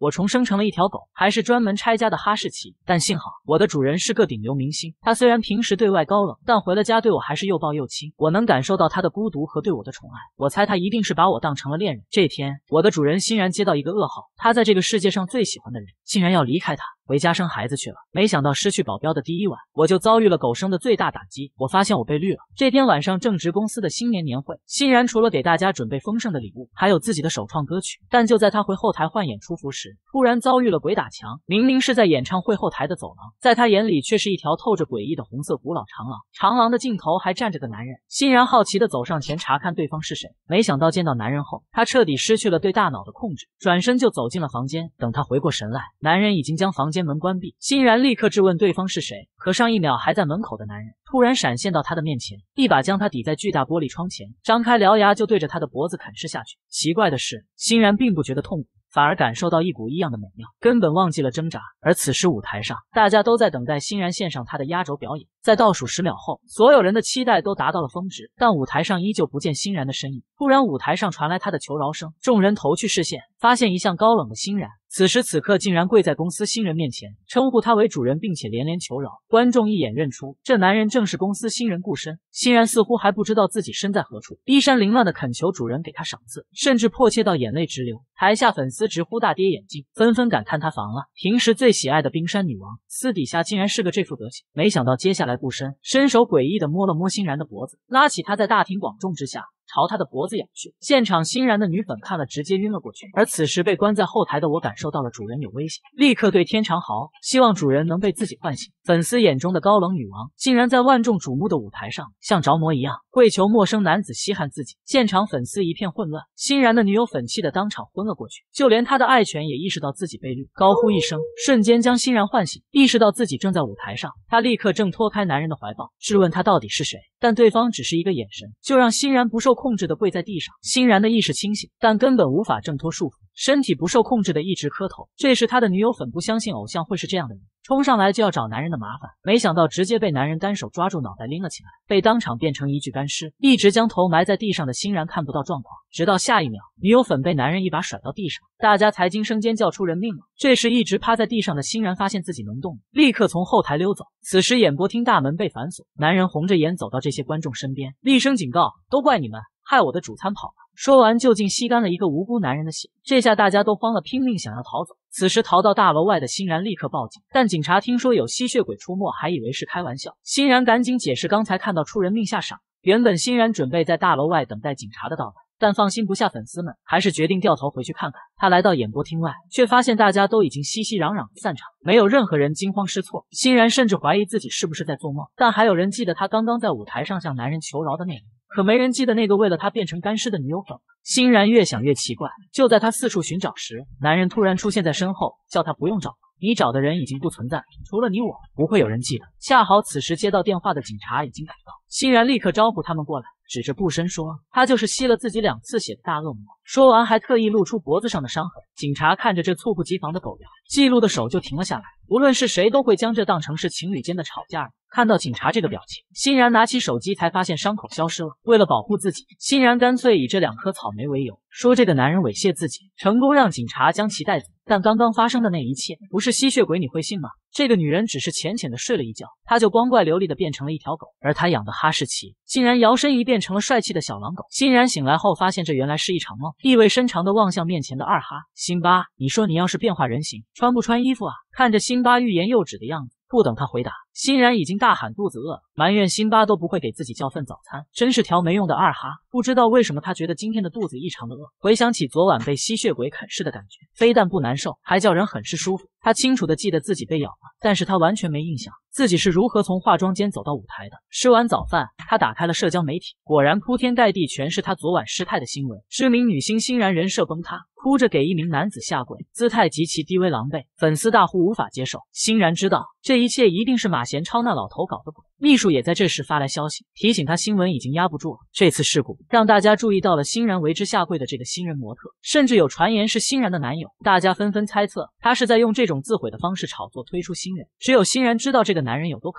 我重生成了一条狗，还是专门拆家的哈士奇。但幸好我的主人是个顶流明星，他虽然平时对外高冷，但回了家对我还是又抱又亲。我能感受到他的孤独和对我的宠爱，我猜他一定是把我当成了恋人。这天，我的主人欣然接到一个噩耗，他在这个世界上最喜欢的人竟然要离开他，回家生孩子去了。没想到失去保镖的第一晚，我就遭遇了狗生的最大打击。我发现我被绿了。这天晚上正值公司的新年年会，欣然除了给大家准备丰盛的礼物，还有自己的首创歌曲。但就在他回后台换演出服时，突然遭遇了鬼打墙。明明是在演唱会后台的走廊，在他眼里却是一条透着诡异的红色古老长廊。长廊的尽头还站着个男人。欣然好奇地走上前查看对方是谁，没想到见到男人后，他彻底失去了对大脑的控制，转身就走进了房间。等他回过神来，男人已经将房间门关闭。欣然立刻质问对方是谁，可上一秒还在门口的男人突然闪现到他的面前，一把将他抵在巨大玻璃窗前，张开獠牙就对着他的脖子啃噬下去。奇怪的是，欣然并不觉得痛苦，反而感受到一股异样的美妙，根本忘记了挣扎。而此时舞台上，大家都在等待欣然献上他的压轴表演。在倒数10秒后，所有人的期待都达到了峰值，但舞台上依旧不见欣然的身影。突然，舞台上传来他的求饶声，众人投去视线，发现一向高冷的欣然，此时此刻竟然跪在公司新人面前，称呼他为主人，并且连连求饶。观众一眼认出，这男人正是公司新人顾深。欣然似乎还不知道自己身在何处，衣衫凌乱的恳求主人给他赏赐，甚至迫切到眼泪直流。台下粉丝直呼大跌眼镜，纷纷感叹他防了。平时最喜爱的冰山女王，私底下竟然是个这副德行。没想到接下来顾深伸手诡异地摸了摸欣然的脖子，拉起他在大庭广众之下朝他的脖子咬去。现场欣然的女粉看了直接晕了过去。而此时被关在后台的我感受到了主人有危险，立刻对天长嚎，希望主人能被自己唤醒。粉丝眼中的高冷女王竟然在万众瞩目的舞台上像着魔一样跪求陌生男子稀罕自己。现场粉丝一片混乱，欣然的女友粉气的当场昏了过去，就连他的爱犬也意识到自己被绿，高呼一声，瞬间将欣然唤醒。意识到自己正在舞台上，他立刻挣脱开男人的怀抱，质问他到底是谁。但对方只是一个眼神，就让欣然不受控制的跪在地上。欣然的意识清醒，但根本无法挣脱束缚，身体不受控制的一直磕头。这时他的女友粉不相信偶像会是这样的人，冲上来就要找男人的麻烦，没想到直接被男人单手抓住脑袋拎了起来，被当场变成一具干尸。一直将头埋在地上的欣然看不到状况，直到下一秒，女友粉被男人一把甩到地上，大家才惊声尖叫出人命了。这时一直趴在地上的欣然发现自己能动，立刻从后台溜走。此时演播厅大门被反锁，男人红着眼走到这些观众身边，厉声警告：都怪你们，害我的主餐跑了。说完就竟吸干了一个无辜男人的血。这下大家都慌了，拼命想要逃走。此时逃到大楼外的欣然立刻报警，但警察听说有吸血鬼出没，还以为是开玩笑。欣然赶紧解释刚才看到出人命吓傻。原本欣然准备在大楼外等待警察的到来，但放心不下粉丝们，还是决定掉头回去看看。他来到演播厅外，却发现大家都已经熙熙攘攘地散场，没有任何人惊慌失措。欣然甚至怀疑自己是不是在做梦，但还有人记得他刚刚在舞台上向男人求饶的那个，可没人记得那个为了他变成干尸的女友粉。欣然越想越奇怪，就在他四处寻找时，男人突然出现在身后，叫他不用找了，你找的人已经不存在，除了你我，不会有人记得。恰好此时接到电话的警察已经赶到，欣然立刻招呼他们过来，指着顾深说，他就是吸了自己2次血的大恶魔。说完还特意露出脖子上的伤痕。警察看着这猝不及防的狗粮，记录的手就停了下来。无论是谁都会将这当成是情侣间的吵架。看到警察这个表情，欣然拿起手机才发现伤口消失了。为了保护自己，欣然干脆以这2颗草莓为由，说这个男人猥亵自己，成功让警察将其带走。但刚刚发生的那一切，不是吸血鬼你会信吗？这个女人只是浅浅的睡了一觉，她就光怪流丽的变成了一条狗，而她养的哈士奇竟然摇身一变成了帅气的小狼狗。欣然醒来后发现这原来是一场梦，意味深长的望向面前的二哈。辛巴，你说你要是变化人形，穿不穿衣服啊？看着辛巴欲言又止的样子，不等他回答，欣然已经大喊肚子饿了，埋怨辛巴都不会给自己叫份早餐，真是条没用的二哈。不知道为什么他觉得今天的肚子异常的饿，回想起昨晚被吸血鬼啃噬的感觉，非但不难受，还叫人很是舒服。他清楚的记得自己被咬了，但是他完全没印象自己是如何从化妆间走到舞台的。吃完早饭，他打开了社交媒体，果然铺天盖地全是他昨晚失态的新闻。知名女星欣然人设崩塌，哭着给一名男子下跪，姿态极其低微狼狈，粉丝大呼无法接受。欣然知道这一切一定是马贤超那老头搞的鬼，秘书也在这时发来消息，提醒他新闻已经压不住了。这次事故让大家注意到了欣然为之下跪的这个新人模特，甚至有传言是欣然的男友。大家纷纷猜测他是在用这种自毁的方式炒作推出新人，只有欣然知道这个男人有多可怕。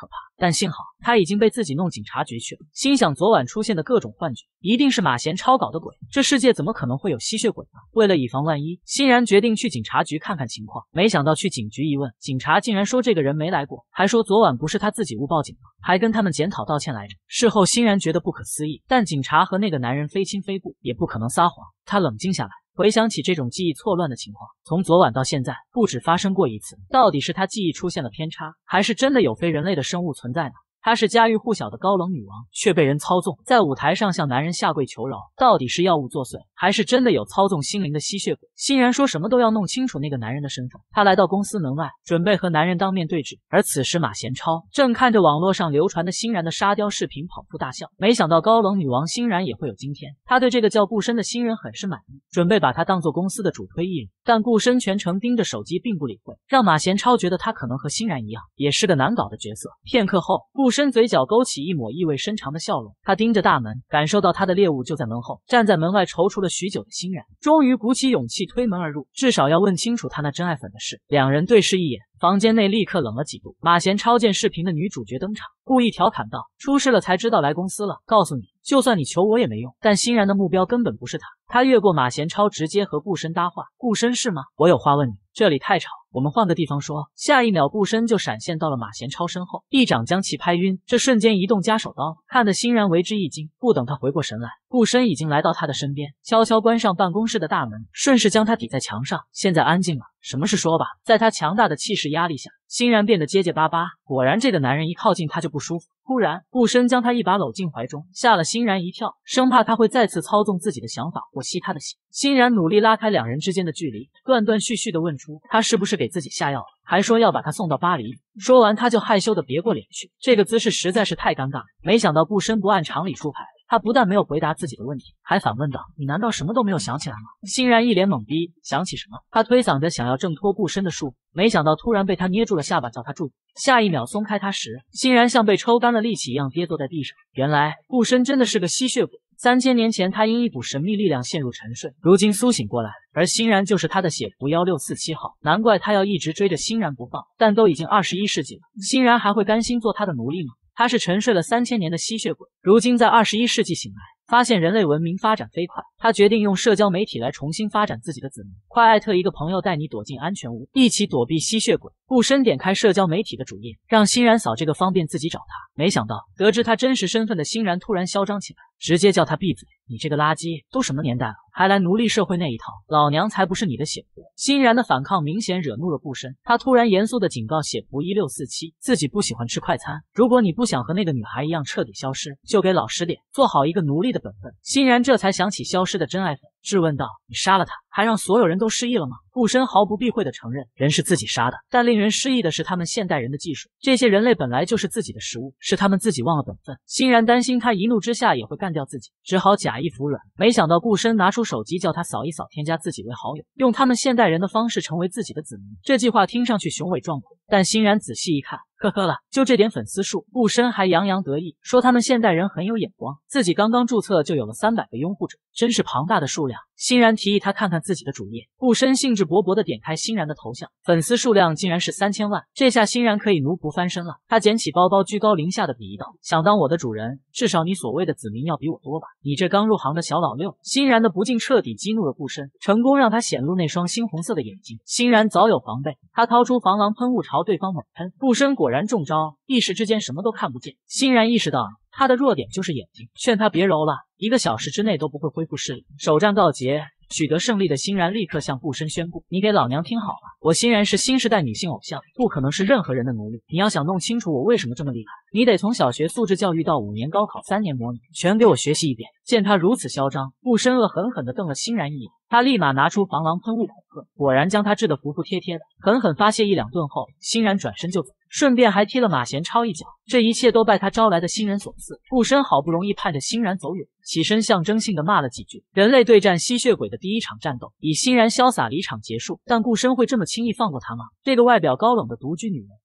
但幸好他已经被自己弄警察局去了。心想昨晚出现的各种幻觉，一定是马贤超搞的鬼，这世界怎么可能会有吸血鬼呢？为了以防万一，欣然决定去警察局看看情况。没想到去警局一问，警察竟然说这个人没来过，还说昨晚不是他自己误报警的，还跟他们检讨道歉来着。事后欣然觉得不可思议，但警察和那个男人非亲非故，也不可能撒谎。他冷静下来，回想起这种记忆错乱的情况，从昨晚到现在不止发生过一次，到底是他记忆出现了偏差，还是真的有非人类的生物存在呢？她是家喻户晓的高冷女王，却被人操纵，在舞台上向男人下跪求饶，到底是药物作祟，还是真的有操纵心灵的吸血鬼？欣然说什么都要弄清楚那个男人的身份。她来到公司门外，准备和男人当面对质，而此时马贤超正看着网络上流传的欣然的沙雕视频跑出大笑。没想到高冷女王欣然也会有今天，他对这个叫顾深的新人很是满意，准备把他当做公司的主推艺人，但顾深全程盯着手机并不理会，让马贤超觉得他可能和欣然一样，也是个难搞的角色。片刻后，顾深嘴角勾起一抹意味深长的笑容，他盯着大门，感受到他的猎物就在门后。站在门外踌躇了许久的欣然，终于鼓起勇气推门而入，至少要问清楚他那真爱粉的事。两人对视一眼，房间内立刻冷了几度。马贤超见视频的女主角登场，故意调侃道：“出事了才知道来公司了，告诉你，就算你求我也没用。”但欣然的目标根本不是他，他越过马贤超，直接和顾深搭话：“顾深是吗？我有话问你，这里太吵，我们换个地方说。”下一秒，顾深就闪现到了马贤超身后，一掌将其拍晕。这瞬间移动加手刀，看得欣然为之一惊。不等他回过神来，顾深已经来到他的身边，悄悄关上办公室的大门，顺势将他抵在墙上。现在安静了，什么事说吧。在他强大的气势压力下，欣然变得结结巴巴。果然，这个男人一靠近他就不舒服。突然，顾深将他一把搂进怀中，吓了欣然一跳，生怕他会再次操纵自己的想法或吸他的血。欣然努力拉开两人之间的距离，断断续续地问出他是不是给自己下药了，还说要把他送到巴黎。说完，他就害羞地别过脸去，这个姿势实在是太尴尬了。没想到顾深不按常理出牌，他不但没有回答自己的问题，还反问道：“你难道什么都没有想起来吗？”欣然一脸懵逼，想起什么？他推搡着想要挣脱顾深的束缚，没想到突然被他捏住了下巴，叫他住嘴。下一秒松开他时，欣然像被抽干了力气一样跌坐在地上。原来顾深真的是个吸血鬼。3000年前，他因一股神秘力量陷入沉睡，如今苏醒过来，而欣然就是他的血符1647号。难怪他要一直追着欣然不放。但都已经21世纪了，欣然还会甘心做他的奴隶吗？他是沉睡了3000年的吸血鬼，如今在21世纪醒来，发现人类文明发展飞快，他决定用社交媒体来重新发展自己的子民。快艾特一个朋友带你躲进安全屋，一起躲避吸血鬼。顾深点开社交媒体的主页，让欣然扫这个方便自己找他。没想到得知他真实身份的欣然突然嚣张起来，直接叫他闭嘴！你这个垃圾，都什么年代了，还来奴隶社会那一套？老娘才不是你的血仆！欣然的反抗明显惹怒了顾深，他突然严肃地警告血仆1647，自己不喜欢吃快餐，如果你不想和那个女孩一样彻底消失，就给老实点，做好一个奴隶的本分。欣然这才想起消失的真爱粉，质问道：“你杀了他，还让所有人都失忆了吗？”顾深毫不避讳地承认，人是自己杀的，但令人失忆的是他们现代人的技术，这些人类本来就是自己的食物，是他们自己忘了本分。欣然担心他一怒之下也会干掉自己，只好假意服软。没想到顾深拿出手机叫他扫一扫，添加自己为好友，用他们现代人的方式成为自己的子民。这计划听上去雄伟壮阔，但欣然仔细一看，呵呵了，就这点粉丝数，顾深还洋洋得意，说他们现代人很有眼光，自己刚刚注册就有了300个拥护者，真是庞大的数量。欣然提议他看看自己的主页，顾深兴致勃勃地点开欣然的头像，粉丝数量竟然是3000万，这下欣然可以奴仆翻身了。他捡起包包，居高临下的鄙夷道：“想当我的主人，至少你所谓的子民要比我多吧？你这刚入行的小老六！”欣然的不敬彻底激怒了顾深，成功让他显露那双猩红色的眼睛。欣然早有防备，他掏出防狼喷雾朝对方猛喷，顾深果然中招，一时之间什么都看不见。欣然意识到他的弱点就是眼睛，劝他别揉了，1个小时之内都不会恢复视力。首战告捷，取得胜利的欣然立刻向顾深宣布：“你给老娘听好了，我欣然是新时代女性偶像，不可能是任何人的奴隶。你要想弄清楚我为什么这么厉害，你得从小学素质教育到5年高考3年模拟，全给我学习一遍。”见他如此嚣张，顾深恶狠狠地瞪了欣然一眼，他立马拿出防狼喷雾恐吓，果然将他治得服服帖帖的。狠狠发泄1、2顿后，欣然转身就走，顺便还踢了马贤超一脚。这一切都拜他招来的新人所赐。顾深好不容易盼着欣然走远，起身象征性的骂了几句。人类对战吸血鬼的第1场战斗以欣然潇洒离场结束，但顾深会这么轻易放过他吗？这个外表高冷的独居女人，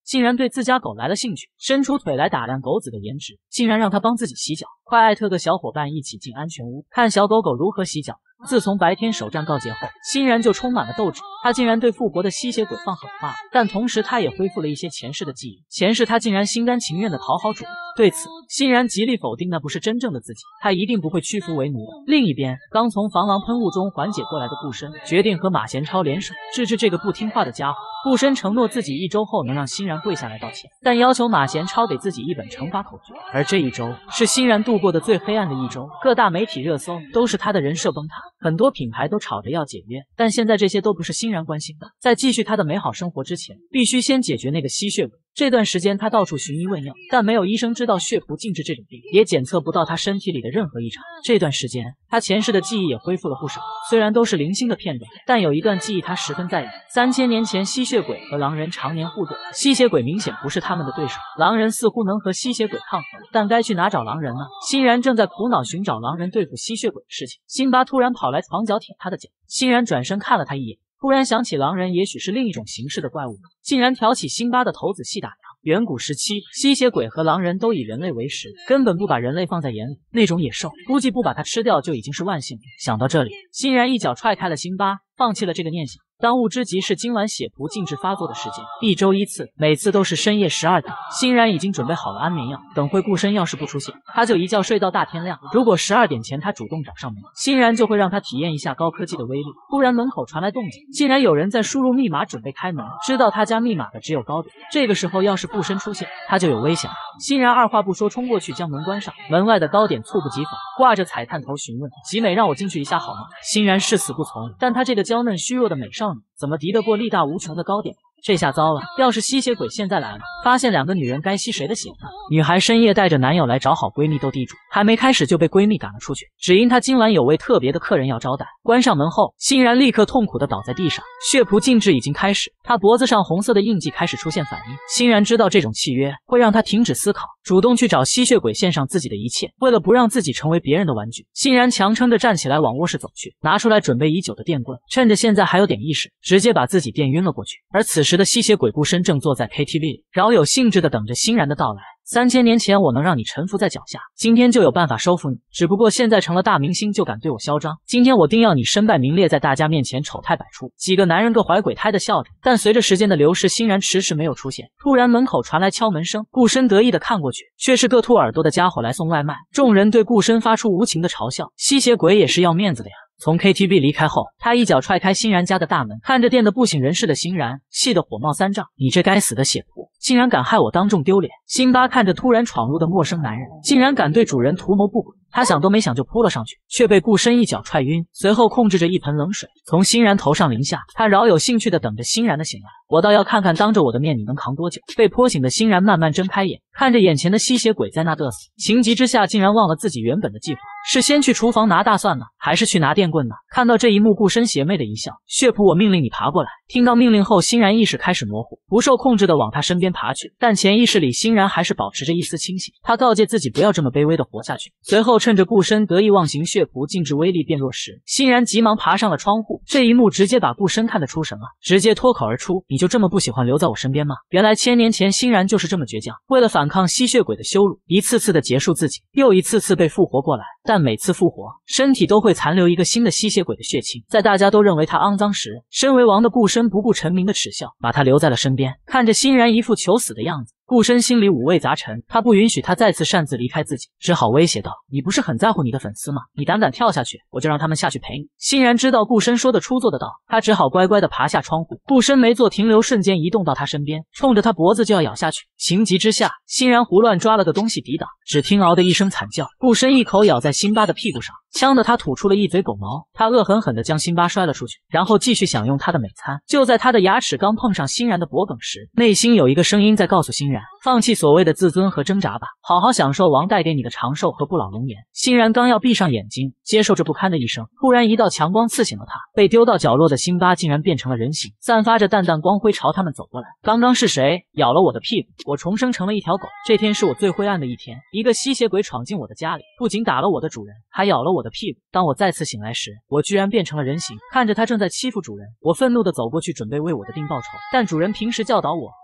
竟然对自家狗来了兴趣，伸出腿来打量狗子的颜值，竟然让他帮自己洗脚。快艾特个小伙伴一起进安全屋，看小狗狗如何洗脚。自从白天首战告捷后，欣然就充满了斗志。他竟然对复活的吸血鬼放狠话，但同时他也恢复了一些前世的记忆。前世他竟然心甘情愿的讨好主人，对此欣然极力否定，那不是真正的自己，他一定不会屈服为奴的。另一边，刚从防狼喷雾中缓解过来的顾生决定和马贤超联手，治治这个不听话的家伙。顾生承诺自己1周后能让欣然跪下来道歉，但要求马贤超给自己一本惩罚口诀。而这1周是欣然度过的最黑暗的1周，各大媒体热搜都是他的人设崩塌，很多品牌都吵着要解约，但现在这些都不是欣然关心的。在继续他的美好生活之前，必须先解决那个吸血鬼。这段时间他到处寻医问药，但没有医生知道血仆禁制这种病，也检测不到他身体里的任何异常。这段时间他前世的记忆也恢复了不少，虽然都是零星的片段，但有一段记忆他十分在意。3000年前吸血鬼和狼人常年互怼，吸血鬼明显不是他们的对手，狼人似乎能和吸血鬼抗衡，但该去哪找狼人呢？欣然正在苦恼寻找狼人对付吸血鬼的事情，辛巴突然跑来床脚舔他的脚，欣然转身看了他一眼，突然想起狼人也许是另一种形式的怪物，竟然挑起辛巴的头仔细打量。远古时期，吸血鬼和狼人都以人类为食，根本不把人类放在眼里，那种野兽估计不把它吃掉就已经是万幸了。想到这里，欣然一脚踹开了辛巴，放弃了这个念想。当务之急是今晚血仆禁制发作的时间，1周1次，每次都是深夜12点。欣然已经准备好了安眠药，等会顾生要是不出现，他就一觉睡到大天亮。如果12点前他主动找上门，欣然就会让他体验一下高科技的威力。突然门口传来动静，竟然有人在输入密码准备开门，知道他家密码的只有高点。这个时候要是顾生出现，他就有危险了。欣然二话不说冲过去将门关上，门外的高点猝不及防，挂着彩探头询问：集美让我进去一下好吗？欣然誓死不从，但他这个娇嫩虚弱的美少女怎么敌得过力大无穷的高点？这下糟了，要是吸血鬼现在来了，发现2个女人，该吸谁的血呢？女孩深夜带着男友来找好闺蜜斗地主，还没开始就被闺蜜赶了出去，只因她今晚有位特别的客人要招待。关上门后，欣然立刻痛苦地倒在地上。血仆禁制已经开始，她脖子上红色的印记开始出现反应。欣然知道这种契约会让她停止思考，主动去找吸血鬼献上自己的一切。为了不让自己成为别人的玩具，欣然强撑着站起来往卧室走去，拿出来准备已久的电棍，趁着现在还有点意识，直接把自己电晕了过去。而此时的吸血鬼顾生正坐在 KTV 里，饶有兴致地等着欣然的到来。3000年前我能让你臣服在脚下，今天就有办法收服你，只不过现在成了大明星就敢对我嚣张，今天我定要你身败名裂，在大家面前丑态百出。几个男人各怀鬼胎的笑着，但随着时间的流逝，欣然迟迟没有出现。突然门口传来敲门声，顾生得意地看过去，却是个秃耳朵的家伙来送外卖。众人对顾生发出无情的嘲笑，吸血鬼也是要面子的呀。从 KTV 离开后，他一脚踹开欣然家的大门，看着电得不省人事的欣然，气得火冒三丈。你这该死的血仆，竟然敢害我当众丢脸！辛巴看着突然闯入的陌生男人，竟然敢对主人图谋不轨，他想都没想就扑了上去，却被顾生一脚踹晕，随后控制着一盆冷水从欣然头上淋下。他饶有兴趣地等着欣然的醒来，我倒要看看当着我的面你能扛多久。被泼醒的欣然慢慢睁开眼，看着眼前的吸血鬼在那嘚瑟，情急之下竟然忘了自己原本的计划，是先去厨房拿大蒜呢，还是去拿电棍呢？看到这一幕，顾生邪魅的一笑，血仆我命令你爬过来。听到命令后，欣然意识开始模糊，不受控制地往他身边爬去，但潜意识里欣然还是保持着一丝清醒。他告诫自己不要这么卑微地活下去。随后趁着顾生得意忘形，血仆禁制威力变弱时，欣然急忙爬上了窗户。这一幕直接把顾生看得出神了，直接脱口而出：你就这么不喜欢留在我身边吗？原来1000年前欣然就是这么倔强，为了反抗吸血鬼的羞辱，一次次的结束自己，又一次次被复活过来，但每次复活身体都会残留一个新的吸血鬼的血清。在大家都认为他肮脏时，身为王的顾生不顾臣民的耻笑，把他留在了身边。看着欣然一副求死的样子，顾生心里五味杂陈，他不允许他再次擅自离开自己，只好威胁道：你不是很在乎你的粉丝吗？你胆敢跳下去，我就让他们下去陪你。欣然知道顾生说得出做得到，他只好乖乖地爬下窗户。顾生没做停留，瞬间移动到他身边，冲着他脖子就要咬下去。情急之下，欣然胡乱抓了个东西抵挡，只听嗷的一声惨叫，顾生一口咬在辛巴的屁股上，呛得他吐出了一嘴狗毛。他恶狠狠地将辛巴摔了出去，然后继续享用他的美餐。就在他的牙齿刚碰上欣然的脖颈时，内心有一个声音在告诉欣然，放弃所谓的自尊和挣扎吧，好好享受王带给你的长寿和不老龙颜。欣然刚要闭上眼睛接受这不堪的一生，突然一道强光刺醒了他，被丢到角落的辛巴竟然变成了人形，散发着淡淡光辉朝他们走过来。刚刚是谁咬了我的屁股？我重生成了一条狗，这天是我最灰暗的一天。一个吸血鬼闯进我的家里，不仅打了我的主人，还咬了我的屁股。当我再次醒来时，我居然变成了人形。看着他正在欺负主人，我愤怒地走过去准备为我的病报仇，但主人平时教导我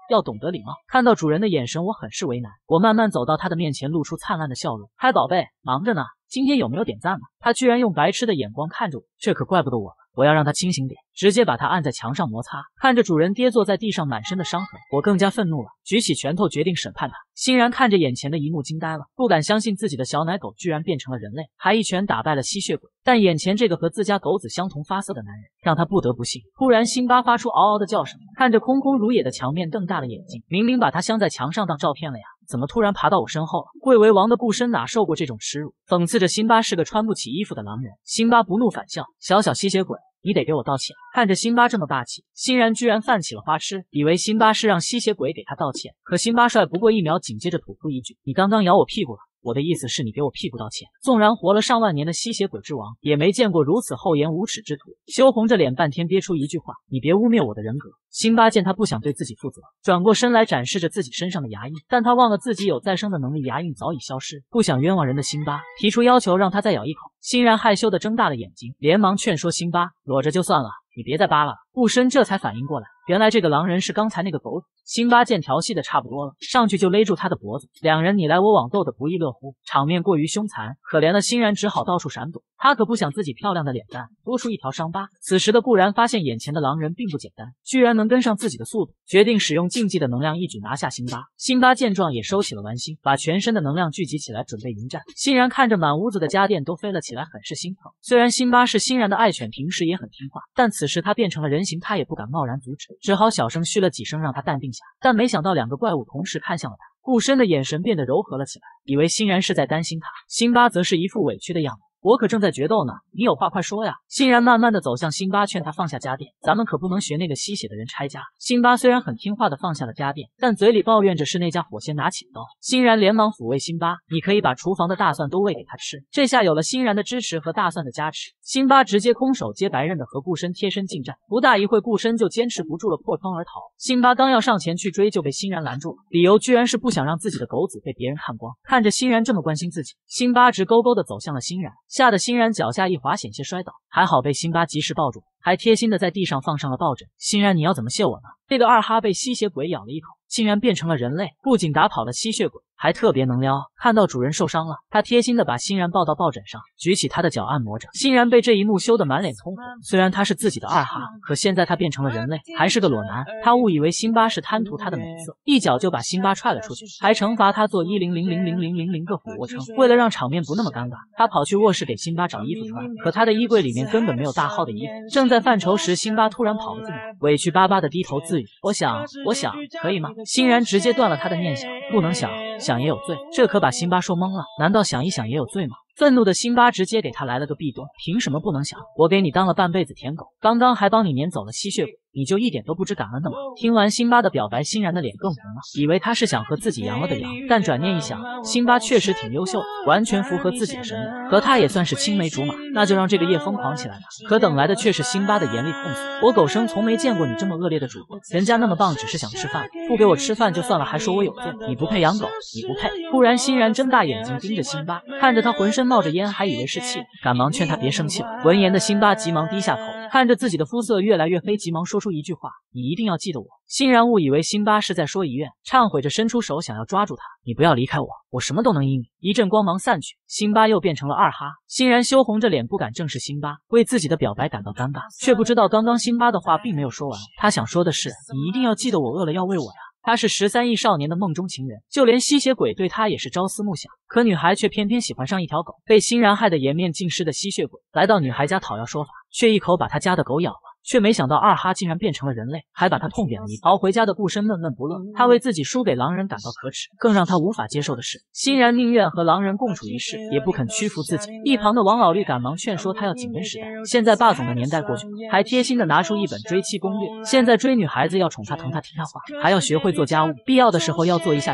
要懂得礼貌。看到主人的眼神，我很是为难。我慢慢走到他的面前，露出灿烂的笑容。嗨，宝贝，忙着呢，今天有没有点赞呢？他居然用白痴的眼光看着我，这可怪不得我了。我要让他清醒点，直接把他按在墙上摩擦。看着主人跌坐在地上满身的伤痕，我更加愤怒了，举起拳头决定审判他。欣然看着眼前的一幕惊呆了，不敢相信自己的小奶狗居然变成了人类，还一拳打败了吸血鬼。但眼前这个和自家狗子相同发色的男人，让他不得不信。突然，辛巴发出嗷嗷的叫声，看着空空如也的墙面瞪大了眼睛。明明把他镶在墙上当照片了呀，怎么突然爬到我身后了？贵为王的顾生哪受过这种耻辱，讽刺着辛巴是个穿不起衣服的狼人。辛巴不怒反笑，小吸血鬼，你得给我道歉。看着辛巴这么霸气，欣然居然犯起了花痴，以为辛巴是让吸血鬼给他道歉。可辛巴帅不过一秒，紧接着吐出一句：你刚刚咬我屁股了，我的意思是你给我屁股道歉。纵然活了上万年的吸血鬼之王，也没见过如此厚颜无耻之徒，羞红着脸半天憋出一句话：你别污蔑我的人格。辛巴见他不想对自己负责，转过身来展示着自己身上的牙印，但他忘了自己有再生的能力，牙印早已消失。不想冤枉人的辛巴提出要求让他再咬一口，欣然害羞地睁大了眼睛，连忙劝说辛巴裸着就算了，你别再扒拉了。顾生这才反应过来，原来这个狼人是刚才那个狗子。辛巴见调戏的差不多了，上去就勒住他的脖子，两人你来我往斗得不亦乐乎，场面过于凶残，可怜的欣然只好到处闪躲。他可不想自己漂亮的脸蛋多出一条伤疤。此时的顾然发现眼前的狼人并不简单，居然能跟上自己的速度，决定使用禁忌的能量一举拿下辛巴。辛巴见状也收起了玩心，把全身的能量聚集起来准备迎战。欣然看着满屋子的家电都飞了起来，很是心疼。虽然辛巴是欣然的爱犬，平时也很听话，但此时他变成了人形，他也不敢贸然阻止，只好小声嘘了几声让他淡定下。但没想到两个怪物同时看向了他，顾生的眼神变得柔和了起来，以为欣然是在担心他，辛巴则是一副委屈的样子。我可正在决斗呢，你有话快说呀。欣然慢慢的走向辛巴，劝他放下家电，咱们可不能学那个吸血的人拆家。辛巴虽然很听话的放下了家电，但嘴里抱怨着是那家伙先拿起了刀。欣然连忙抚慰辛巴，你可以把厨房的大蒜都喂给他吃。这下有了欣然的支持和大蒜的加持，辛巴直接空手接白刃的和顾生贴身近战。不大一会，顾生就坚持不住了，破窗而逃。辛巴刚要上前去追，就被欣然拦住了，理由居然是不想让自己的狗子被别人看光。看着欣然这么关心自己，辛巴直勾勾的走向了欣然，吓得欣然脚下一滑，险些摔倒，还好被辛巴及时抱住，还贴心的在地上放上了抱枕。欣然，你要怎么谢我呢？这个二哈被吸血鬼咬了一口，竟然变成了人类，不仅打跑了吸血鬼，还特别能撩。看到主人受伤了，他贴心的把欣然抱到抱枕上，举起他的脚按摩着。欣然被这一幕羞得满脸通红，虽然他是自己的二哈，可现在他变成了人类，还是个裸男。他误以为辛巴是贪图他的美色，一脚就把辛巴踹了出去，还惩罚他做10000000个俯卧撑。为了让场面不那么尴尬，他跑去卧室给辛巴找衣服穿，可他的衣柜里面根本没有大号的衣服。正在犯愁时，辛巴突然跑了进来，委屈巴巴的低头自语：我想可以吗？欣然直接断了他的念想，不能想，想也有罪。这可把辛巴说懵了，难道想一想也有罪吗？愤怒的辛巴直接给他来了个壁咚，凭什么不能想？我给你当了半辈子舔狗，刚刚还帮你撵走了吸血鬼，你就一点都不知感恩的吗？听完辛巴的表白，欣然的脸更红了，以为他是想和自己羊了的羊，但转念一想，辛巴确实挺优秀的，完全符合自己的审美，和他也算是青梅竹马，那就让这个夜疯狂起来吧。可等来的却是辛巴的严厉控诉：我狗生从没见过你这么恶劣的主播，人家那么棒只是想吃饭，不给我吃饭就算了，还说我有罪，你不配养狗，你不配。突然欣然睁大眼睛盯着辛巴，看着他浑身冒着烟，还以为是气，赶忙劝他别生气了。闻言的辛巴急忙低下头，看着自己的肤色越来越黑，急忙说出一句话：你一定要记得我。欣然误以为辛巴是在说遗愿，忏悔着伸出手想要抓住他，你不要离开我，我什么都能依你。一阵光芒散去，辛巴又变成了二哈。欣然羞红着脸不敢正视辛巴，为自己的表白感到尴尬，却不知道刚刚辛巴的话并没有说完，他想说的是你一定要记得我，饿了要喂我呀。他是13亿少年的梦中情人，就连吸血鬼对他也是朝思暮想，可女孩却偏偏喜欢上一条狗。被欣然害得颜面尽失的吸血鬼来到女孩家讨要说法，却一口把他家的狗咬了，却没想到二哈竟然变成了人类，还把他痛扁了一顿。逃回家的顾生闷闷不乐，他为自己输给狼人感到可耻，更让他无法接受的是，欣然宁愿和狼人共处一室，也不肯屈服自己。一旁的王老绿赶忙劝说他要紧跟时代，现在霸总的年代过去了，还贴心的拿出一本追妻攻略，现在追女孩子要宠她疼她听她话，还要学会做家务，必要的时候要做一下舔狗。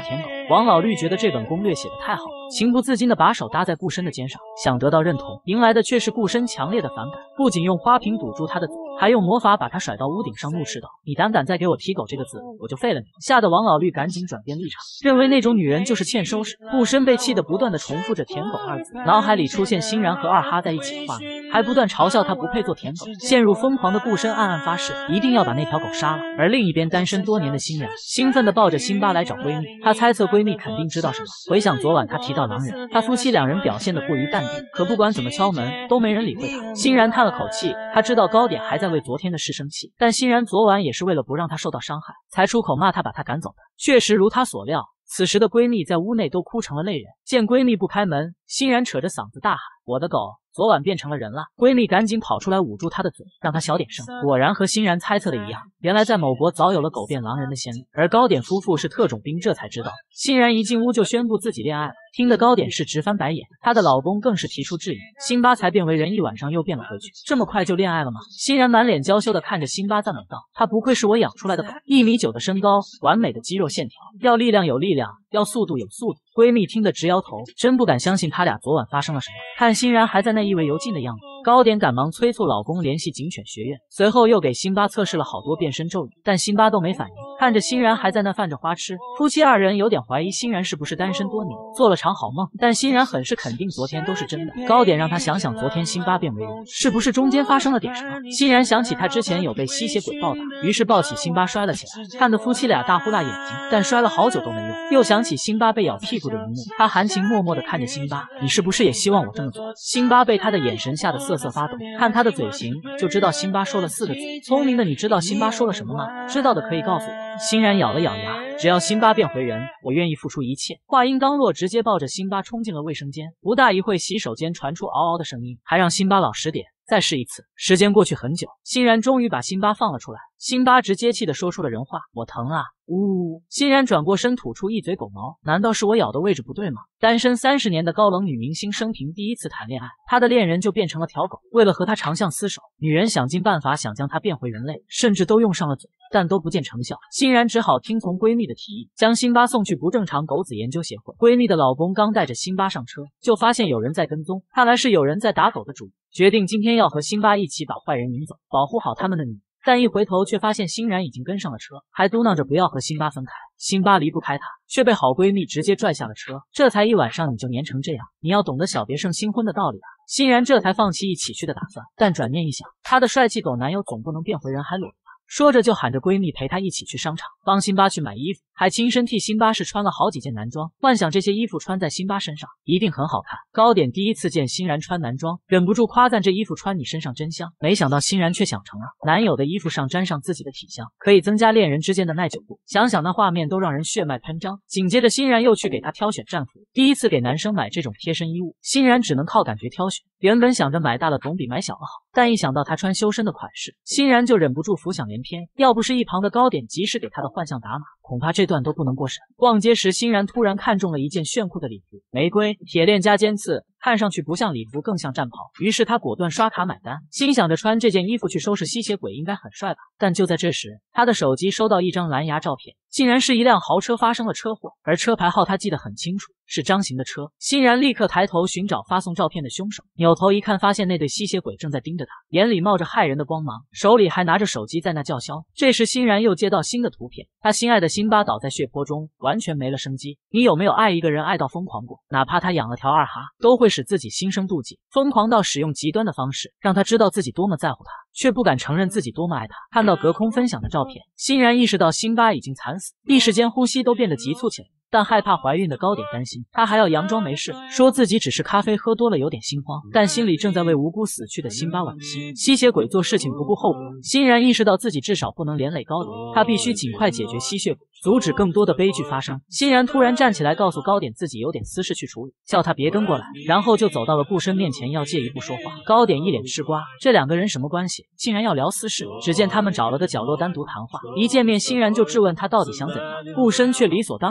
王老绿觉得这本攻略写得太好了，情不自禁地把手搭在顾深的肩上，想得到认同，迎来的却是顾深强烈的反感，不仅用花瓶堵住他的嘴，还用魔法把他甩到屋顶上，怒斥道：“你胆敢再给我提狗这个字，我就废了你！”吓得王老绿赶紧转变立场，认为那种女人就是欠收拾。顾深被气得不断地重复着舔狗二字，脑海里出现欣然和二哈在一起的画面，还不断嘲笑他不配做舔狗。陷入疯狂的顾深暗暗发誓，一定要把那条狗杀了。而另一边单身多年的欣然兴奋地抱着辛巴来找闺蜜，她猜测闺蜜肯定知道什么。回想昨晚她提到狼人，她夫妻两人表现得过于淡定，可不管怎么敲门都没人理会她。欣然叹了口气，她知道高点还在为昨天的事生气，但欣然昨晚也是为了不让她受到伤害，才出口骂她把她赶走的。确实如她所料，此时的闺蜜在屋内都哭成了泪人。见闺蜜不开门，欣然扯着嗓子大喊：“我的狗昨晚变成了人了！”闺蜜赶紧跑出来捂住她的嘴，让她小点声。果然和欣然猜测的一样，原来在某国早有了狗变狼人的先例，而高点夫妇是特种兵，这才知道。欣然一进屋就宣布自己恋爱了，听得高点是直翻白眼，她的老公更是提出质疑：辛巴才变为人，一晚上又变了回去，这么快就恋爱了吗？欣然满脸娇羞地看着辛巴赞美道：“他不愧是我养出来的狗，1.9米的身高，完美的肌肉线条，要力量有力量，要速度有速度。”闺蜜听得直摇头，真不敢相信他俩昨晚发生了什么。看欣然还在那意味犹尽的样子，高点赶忙催促老公联系警犬学院，随后又给辛巴测试了好多变身咒语，但辛巴都没反应。看着欣然还在那犯着花痴，夫妻二人有点怀疑欣然是不是单身多年，做了场好梦。但欣然很是肯定昨天都是真的。高点让他想想昨天辛巴变为人，是不是中间发生了点什么？欣然想起他之前有被吸血鬼暴打，于是抱起辛巴摔了起来，看得夫妻俩大呼辣眼睛，但摔了好久都没用。又想起辛巴被咬屁股的一幕，他含情脉脉地看着辛巴：“你是不是也希望我这么做？”辛巴被他的眼神吓得瑟瑟发抖，看他的嘴型就知道辛巴说了4个字：“聪明的你知道辛巴说了什么吗？知道的可以告诉我。”欣然咬了咬牙，只要辛巴变回人，我愿意付出一切。话音刚落，直接抱着辛巴冲进了卫生间。不大一会，洗手间传出嗷嗷的声音，还让辛巴老实点，再试一次。时间过去很久，欣然终于把辛巴放了出来。辛巴直接气地说出了人话：“我疼啊！”呜！欣然转过身吐出一嘴狗毛，难道是我咬的位置不对吗？单身30年的高冷女明星生平第一次谈恋爱，她的恋人就变成了条狗。为了和她长相厮守，女人想尽办法想将她变回人类，甚至都用上了嘴，但都不见成效。欣然只好听从闺蜜的提议，将辛巴送去不正常狗子研究协会。闺蜜的老公刚带着辛巴上车，就发现有人在跟踪，看来是有人在打狗的主意，决定今天要和辛巴一起把坏人引走，保护好他们的女。但一回头却发现欣然已经跟上了车，还嘟囔着不要和辛巴分开。辛巴离不开她，却被好闺蜜直接拽下了车。这才一晚上你就黏成这样，你要懂得小别胜新婚的道理啊！欣然这才放弃一起去的打算，但转念一想，她的帅气狗男友总不能变回人还裸着她。说着就喊着闺蜜陪她一起去商场，帮辛巴去买衣服，还亲身替辛巴试穿了好几件男装，幻想这些衣服穿在辛巴身上一定很好看。高点第一次见欣然穿男装，忍不住夸赞这衣服穿你身上真香，没想到欣然却想成了男友的衣服上沾上自己的体香，可以增加恋人之间的耐久度。想想那画面都让人血脉喷张。紧接着欣然又去给他挑选战服，第一次给男生买这种贴身衣物，欣然只能靠感觉挑选。原本想着买大了总比买小了好，但一想到他穿修身的款式，欣然就忍不住浮想联翩。要不是一旁的高点及时给他的幻象打码，恐怕这段都不能过审。逛街时，欣然突然看中了一件炫酷的礼服，玫瑰、铁链加尖刺，看上去不像礼服，更像战袍。于是他果断刷卡买单，心想着穿这件衣服去收拾吸血鬼应该很帅吧。但就在这时，他的手机收到一张蓝牙照片，竟然是一辆豪车发生了车祸，而车牌号他记得很清楚，是张行的车。欣然立刻抬头寻找发送照片的凶手，扭头一看，发现那对吸血鬼正在盯着他，眼里冒着骇人的光芒，手里还拿着手机在那叫嚣。这时欣然又接到新的图片，他心爱的辛巴倒在血泊中，完全没了生机。你有没有爱一个人爱到疯狂过？哪怕他养了条二哈，都会使自己心生妒忌，疯狂到使用极端的方式，让他知道自己多么在乎他，却不敢承认自己多么爱他。看到隔空分享的照片，欣然意识到辛巴已经惨死，一时间呼吸都变得急促起来。但害怕怀孕的高点担心，他还要佯装没事，说自己只是咖啡喝多了有点心慌，但心里正在为无辜死去的辛巴惋惜。吸血鬼做事情不顾后果，欣然意识到自己至少不能连累高点，他必须尽快解决吸血鬼，阻止更多的悲剧发生。欣然突然站起来告诉高点自己有点私事去处理，叫他别跟过来，然后就走到了顾深面前要借一步说话。高点一脸吃瓜，这两个人什么关系，竟然要聊私事。只见他们找了个角落单独谈话，一见面欣然就质问他到底想怎样，顾深却理所当然地说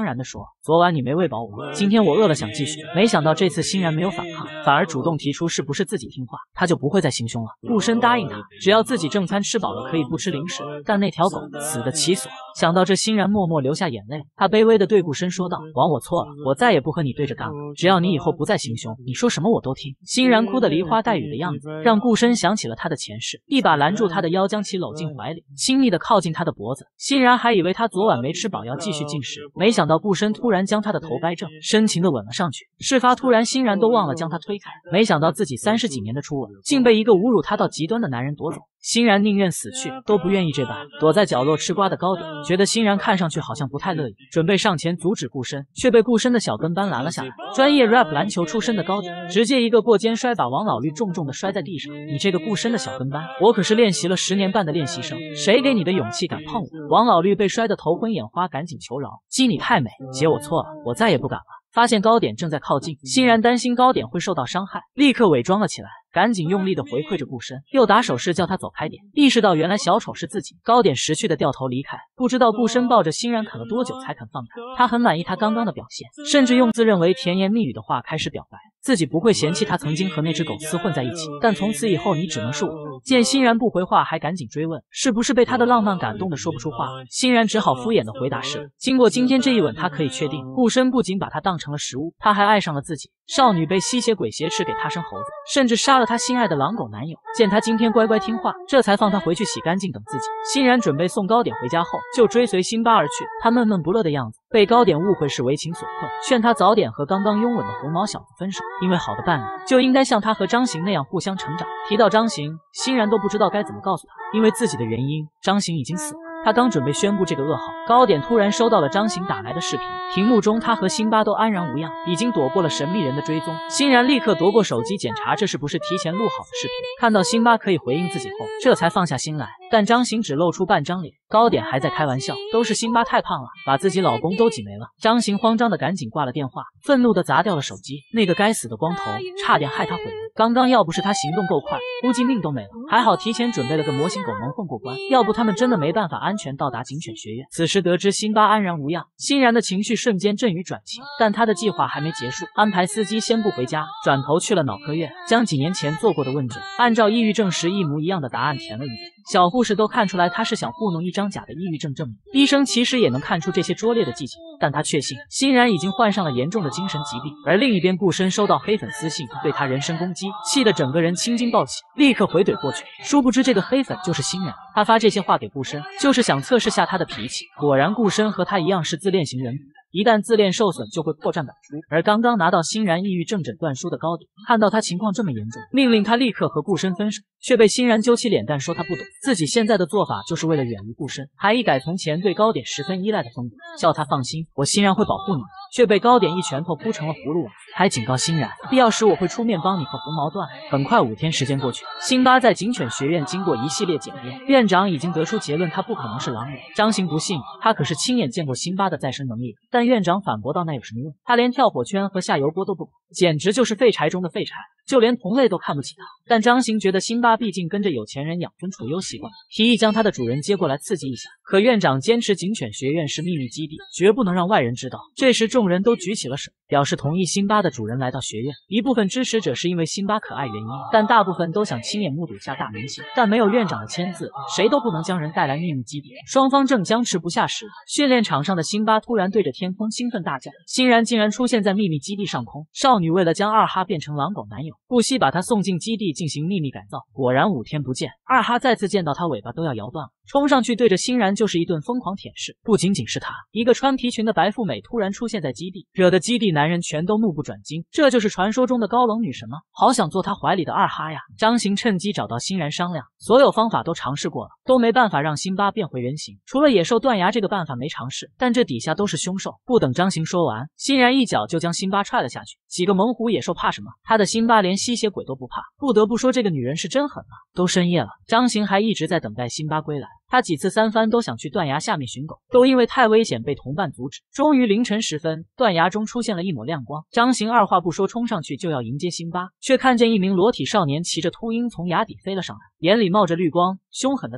昨晚你没喂饱我，今天我饿了想继续。没想到这次欣然没有反抗，反而主动提出是不是自己听话，他就不会再行凶了。顾深答应他，只要自己正餐吃饱了可以不吃零食，但那条狗死得其所。想到这，欣然默默流下眼泪，他卑微地对顾深说道：王，我错了，我再也不和你对着干了，只要你以后不再行凶，你说什么我都听。欣然哭得梨花带雨的样子，让顾深想起了他的前世，一把拦住他的腰，将其搂进怀里，亲密地靠近他的脖子。欣然还以为他昨晚没吃饱要继续进食，没想到顾深突然将他的头掰正，深情地吻了上去。事发突然，欣然都忘了将他推开，没想到自己30几年的初吻，竟被一个侮辱他到极端的男人夺走。欣然宁愿死去，都不愿意这般。躲在角落吃瓜的高点，觉得欣然看上去好像不太乐意，准备上前阻止顾深，却被顾深的小跟班拦了下来。专业 rap 篮球出身的高点，直接一个过肩摔把王老绿重重的摔在地上。你这个顾深的小跟班，我可是练习了10年半的练习生，谁给你的勇气敢碰我？王老绿被摔得头昏眼花，赶紧求饶：鸡你太美，姐我错了，我再也不敢了。发现高点正在靠近，欣然担心高点会受到伤害，立刻伪装了起来，赶紧用力的回馈着顾深，又打手势叫他走开点。意识到原来小丑是自己，高点识趣的掉头离开。不知道顾深抱着欣然啃了多久才肯放开，他很满意他刚刚的表现，甚至用自认为甜言蜜语的话开始表白，自己不会嫌弃他曾经和那只狗厮混在一起，但从此以后你只能是我。见欣然不回话，还赶紧追问是不是被他的浪漫感动的说不出话，欣然只好敷衍的回答是。经过今天这一吻，他可以确定顾深不仅把他当成了食物，他还爱上了自己。少女被吸血鬼挟持给他生猴子，甚至杀了他心爱的狼狗男友。见他今天乖乖听话，这才放他回去洗干净等自己。欣然准备送高点回家后，就追随辛巴而去。他闷闷不乐的样子被高点误会是为情所困，劝他早点和刚刚拥吻的红毛小子分手，因为好的伴侣就应该像他和张行那样互相成长。提到张行，欣然都不知道该怎么告诉他，因为自己的原因，张行已经死了。他刚准备宣布这个噩耗，高点突然收到了张行打来的视频，屏幕中他和辛巴都安然无恙，已经躲过了神秘人的追踪。欣然立刻夺过手机检查这是不是提前录好的视频，看到辛巴可以回应自己后，这才放下心来。但张行只露出半张脸，高点还在开玩笑，都是辛巴太胖了，把自己老公都挤没了。张行慌张的赶紧挂了电话，愤怒的砸掉了手机，那个该死的光头，差点害他毁容。刚刚要不是他行动够快，估计命都没了。还好提前准备了个模型狗蒙混过关，要不他们真的没办法安全到达警犬学院。此时得知辛巴安然无恙，欣然的情绪瞬间阵雨转晴，但他的计划还没结束，安排司机先不回家，转头去了脑科院，将几年前做过的问卷按照抑郁症时一模一样的答案填了一遍。小护士都看出来他是想糊弄一张假的抑郁症证明，医生其实也能看出这些拙劣的迹象，但他确信欣然已经患上了严重的精神疾病。而另一边，顾深收到黑粉私信，对他人身攻击，气得整个人青筋暴起，立刻回怼过去。殊不知这个黑粉就是欣然，他发这些话给顾深，就是想测试下他的脾气。果然顾深和他一样是自恋型人格，一旦自恋受损就会破绽百出。而刚刚拿到欣然抑郁症诊断书的高点，看到他情况这么严重，命令他立刻和顾深分手，却被欣然揪起脸蛋说他不懂，自己现在的做法就是为了远离顾深，还一改从前对高点十分依赖的风格，叫他放心，我欣然会保护你。却被高点一拳头扑成了葫芦娃，还警告欣然，必要时我会出面帮你和红毛断。很快5天时间过去，辛巴在警犬学院经过一系列检验，院长已经得出结论，他不可能是狼人。张行不信，他可是亲眼见过辛巴的再生能力，但院长反驳道那有什么用？他连跳火圈和下油锅都不懂，简直就是废柴中的废柴，就连同类都看不起他。但张行觉得辛巴毕竟跟着有钱人养尊处优习惯，提议将他的主人接过来刺激一下。可院长坚持警犬学院是秘密基地，绝不能让外人知道。这时众人都举起了手，表示同意辛巴的主人来到学院。一部分支持者是因为辛巴可爱原因，但大部分都想亲眼目睹下大明星。但没有院长的签字，谁都不能将人带来秘密基地。双方正僵持不下时，训练场上的辛巴突然对着天空兴奋大叫，欣然竟然出现在秘密基地上空。少女为了将二哈变成狼狗男友，不惜把他送进基地进行秘密改造。果然5天不见，二哈再次见到他尾巴都要摇断了，冲上去对着欣然就是一顿疯狂舔舐。不仅仅是他，一个穿皮裙的白富美突然出现在基地，惹得基地男人全都目不转睛。这就是传说中的高冷女神吗？好想做她怀里的二哈呀！张行趁机找到欣然商量，所有方法都尝试过了，都没办法让辛巴变回原形，除了野兽断崖这个办法没尝试，但这底下都是凶兽。不等张行说完，欣然一脚就将辛巴踹了下去。几个猛虎野兽怕什么？他的辛巴连吸血鬼都不怕。不得不说这个女人是真狠啊！都深夜了，张行还一直在等待辛巴归来。他几次三番都想去断崖下面寻狗，都因为太危险被同伴阻止。终于凌晨时分，断崖中出现了一抹亮光，张行二话不说冲上去就要迎接辛巴，却看见一名裸体少年骑着秃鹰从崖底飞了上来，眼里冒着绿光，凶狠的大喊：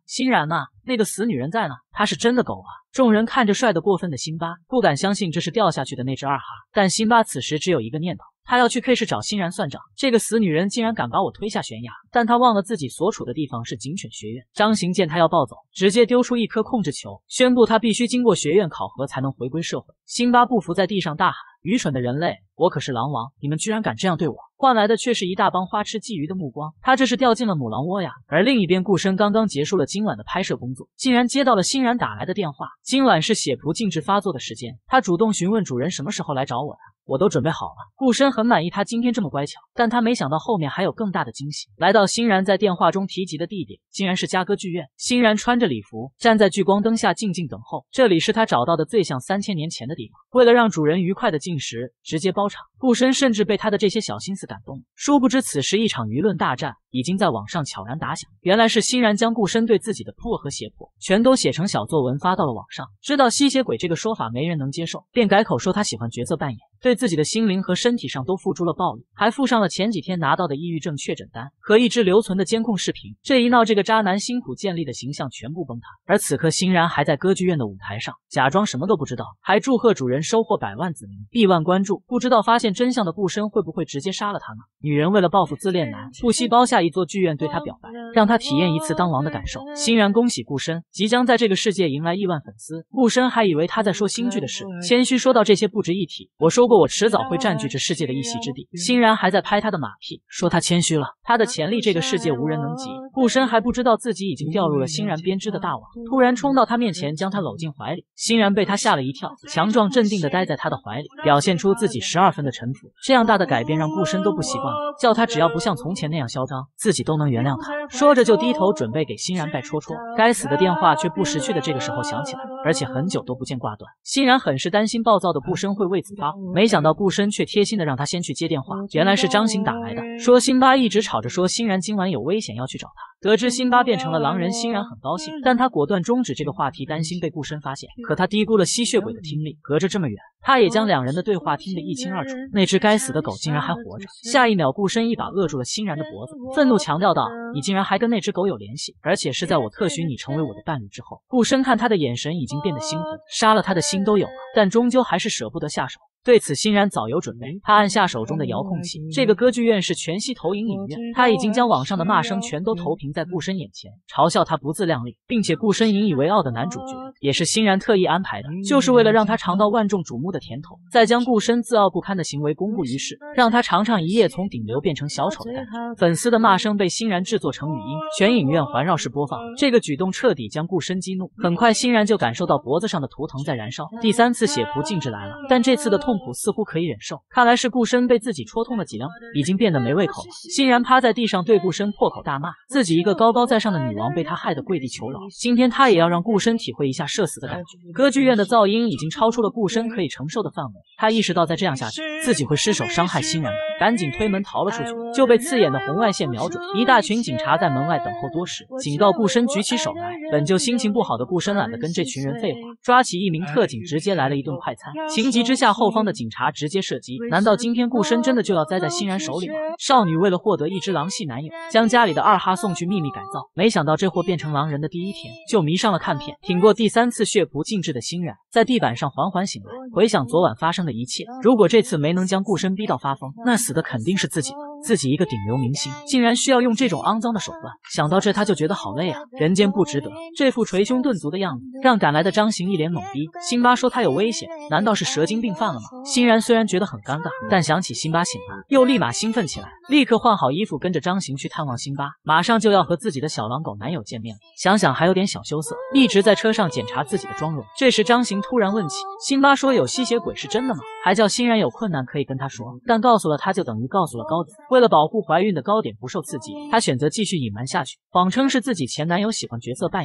欣然呢？那个死女人在呢？她是真的狗啊！众人看着帅得过分的辛巴，不敢相信这是掉下去的那只二哈。但辛巴此时只有一个念头，他要去 K 市找欣然算账。这个死女人竟然敢把我推下悬崖，但他忘了自己所处的地方是警犬学院。张行见他要暴走，直接丢出一颗控制球，宣布他必须经过学院考核才能回归社会。辛巴不服，在地上大喊：愚蠢的人类，我可是狼王，你们居然敢这样对我！换来的却是一大帮花痴觊觎的目光，他这是掉进了母狼窝呀。而另一边，顾深刚刚结束了今晚的拍摄工作，竟然接到了欣然打来的电话。今晚是血仆禁制发作的时间，他主动询问主人什么时候来找我的。我都准备好了。顾深很满意他今天这么乖巧，但他没想到后面还有更大的惊喜。来到欣然在电话中提及的地点，竟然是嘉歌剧院。欣然穿着礼服，站在聚光灯下静静等候。这里是他找到的最像3000年前的地方。为了让主人愉快的进食，直接包场。顾深甚至被他的这些小心思感动了。殊不知此时一场舆论大战已经在网上悄然打响。原来是欣然将顾深对自己的迫和胁迫全都写成小作文发到了网上。知道吸血鬼这个说法没人能接受，便改口说他喜欢角色扮演，对自己的心灵和身体上都付诸了暴力，还附上了前几天拿到的抑郁症确诊单和一支留存的监控视频。这一闹，这个渣男辛苦建立的形象全部崩塌。而此刻欣然还在歌剧院的舞台上假装什么都不知道，还祝贺主人收获100万子民，100万关注。不知道发现真相的顾深会不会直接杀了他呢？女人为了报复自恋男，不惜包下一座剧院对他表白，让他体验一次当王的感受。欣然恭喜顾深即将在这个世界迎来亿万粉丝。顾深还以为他在说新剧的事，谦虚说到这些不值一提，我说过我迟早会占据这世界的一席之地。欣然还在拍他的马屁，说他谦虚了，他的潜力这个世界无人能及。顾深还不知道自己已经掉入了欣然编织的大网，突然冲到他面前将他搂进怀里。欣然被他吓了一跳，强壮镇定地待在他的怀里，表现出自己12分的臣服。这样大的改变让顾深都不习惯了，叫他只要不像从前那样嚣张，自己都能原谅他。说着就低头准备给欣然拜戳戳，该死的电话却不识趣的这个时候响起来，而且很久都不见挂断。欣然很是担心暴躁的顾深会为此发火，没想到顾深却贴心的让他先去接电话。原来是张行打来的，说辛巴一直吵着说欣然今晚有危险要去找他。得知辛巴变成了狼人，欣然很高兴，但他果断终止这个话题，担心被顾深发现。可他低估了吸血鬼的听力，隔着这么远，他也将两人的对话听得一清二楚。那只该死的狗竟然还活着。下一秒，顾深一把扼住了欣然的脖子，愤怒强调道：你竟然还跟那只狗有联系，而且是在我特许你成为我的伴侣之后。顾深看他的眼神已经变得兴奋，杀了他的心都有了，但终究还是舍不得下手。对此欣然早有准备，他按下手中的遥控器。这个歌剧院是全息投影影院，他已经将网上的骂声全都投屏在顾深眼前，嘲笑他不自量力，并且顾深引以为傲的男主角也是欣然特意安排的，就是为了让他尝到万众瞩目的甜头，再将顾深自傲不堪的行为公布于世，让他尝尝一夜从顶流变成小丑的感觉。粉丝的骂声被欣然制作成语音，全影院环绕式播放。这个举动彻底将顾深激怒，很快欣然就感受到脖子上的图腾在燃烧。第3次血仆禁制来了，但这次的痛苦似乎可以忍受，看来是顾深被自己戳痛了脊梁，已经变得没胃口了。欣然趴在地上对顾深破口大骂，自己一个高高在上的女王被他害得跪地求饶，今天他也要让顾深体会一下社死的感觉。歌剧院的噪音已经超出了顾深可以承受的范围，他意识到再这样下去自己会失手伤害欣然的，赶紧推门逃了出去，就被刺眼的红外线瞄准。一大群警察在门外等候多时，警告顾深举起手来。本就心情不好的顾深懒得跟这群人废话，抓起一名特警直接来了一顿快餐。情急之下，后方的警察直接射击。难道今天顾深真的就要栽在欣然手里吗？少女为了获得一只狼系男友，将家里的二哈送去秘密改造，没想到这货变成狼人的第一天就迷上了看片。挺过第3次血仆禁制的欣然在地板上缓缓醒来，回想昨晚发生的一切，如果这次没能将顾深逼到发疯，那死的肯定是自己。自己一个顶流明星竟然需要用这种肮脏的手段，想到这他就觉得好累啊，人间不值得。这副捶胸顿足的样子让赶来的张行一脸懵逼。辛巴说他有危险，难道是蛇精病犯了吗？欣然虽然觉得很尴尬，但想起辛巴醒来又立马兴奋起来，立刻换好衣服跟着张行去探望辛巴，马上就要和自己的小狼狗男友见面了，想想还有点小羞涩，一直在车上检查自己的妆容。这时张行突然问起，辛巴说有吸血鬼是真的吗？还叫欣然有困难可以跟他说，但告诉了他就等于告诉了高点。为了保护怀孕的高点不受刺激，他选择继续隐瞒下去，谎称是自己前男友喜欢角色扮演而已。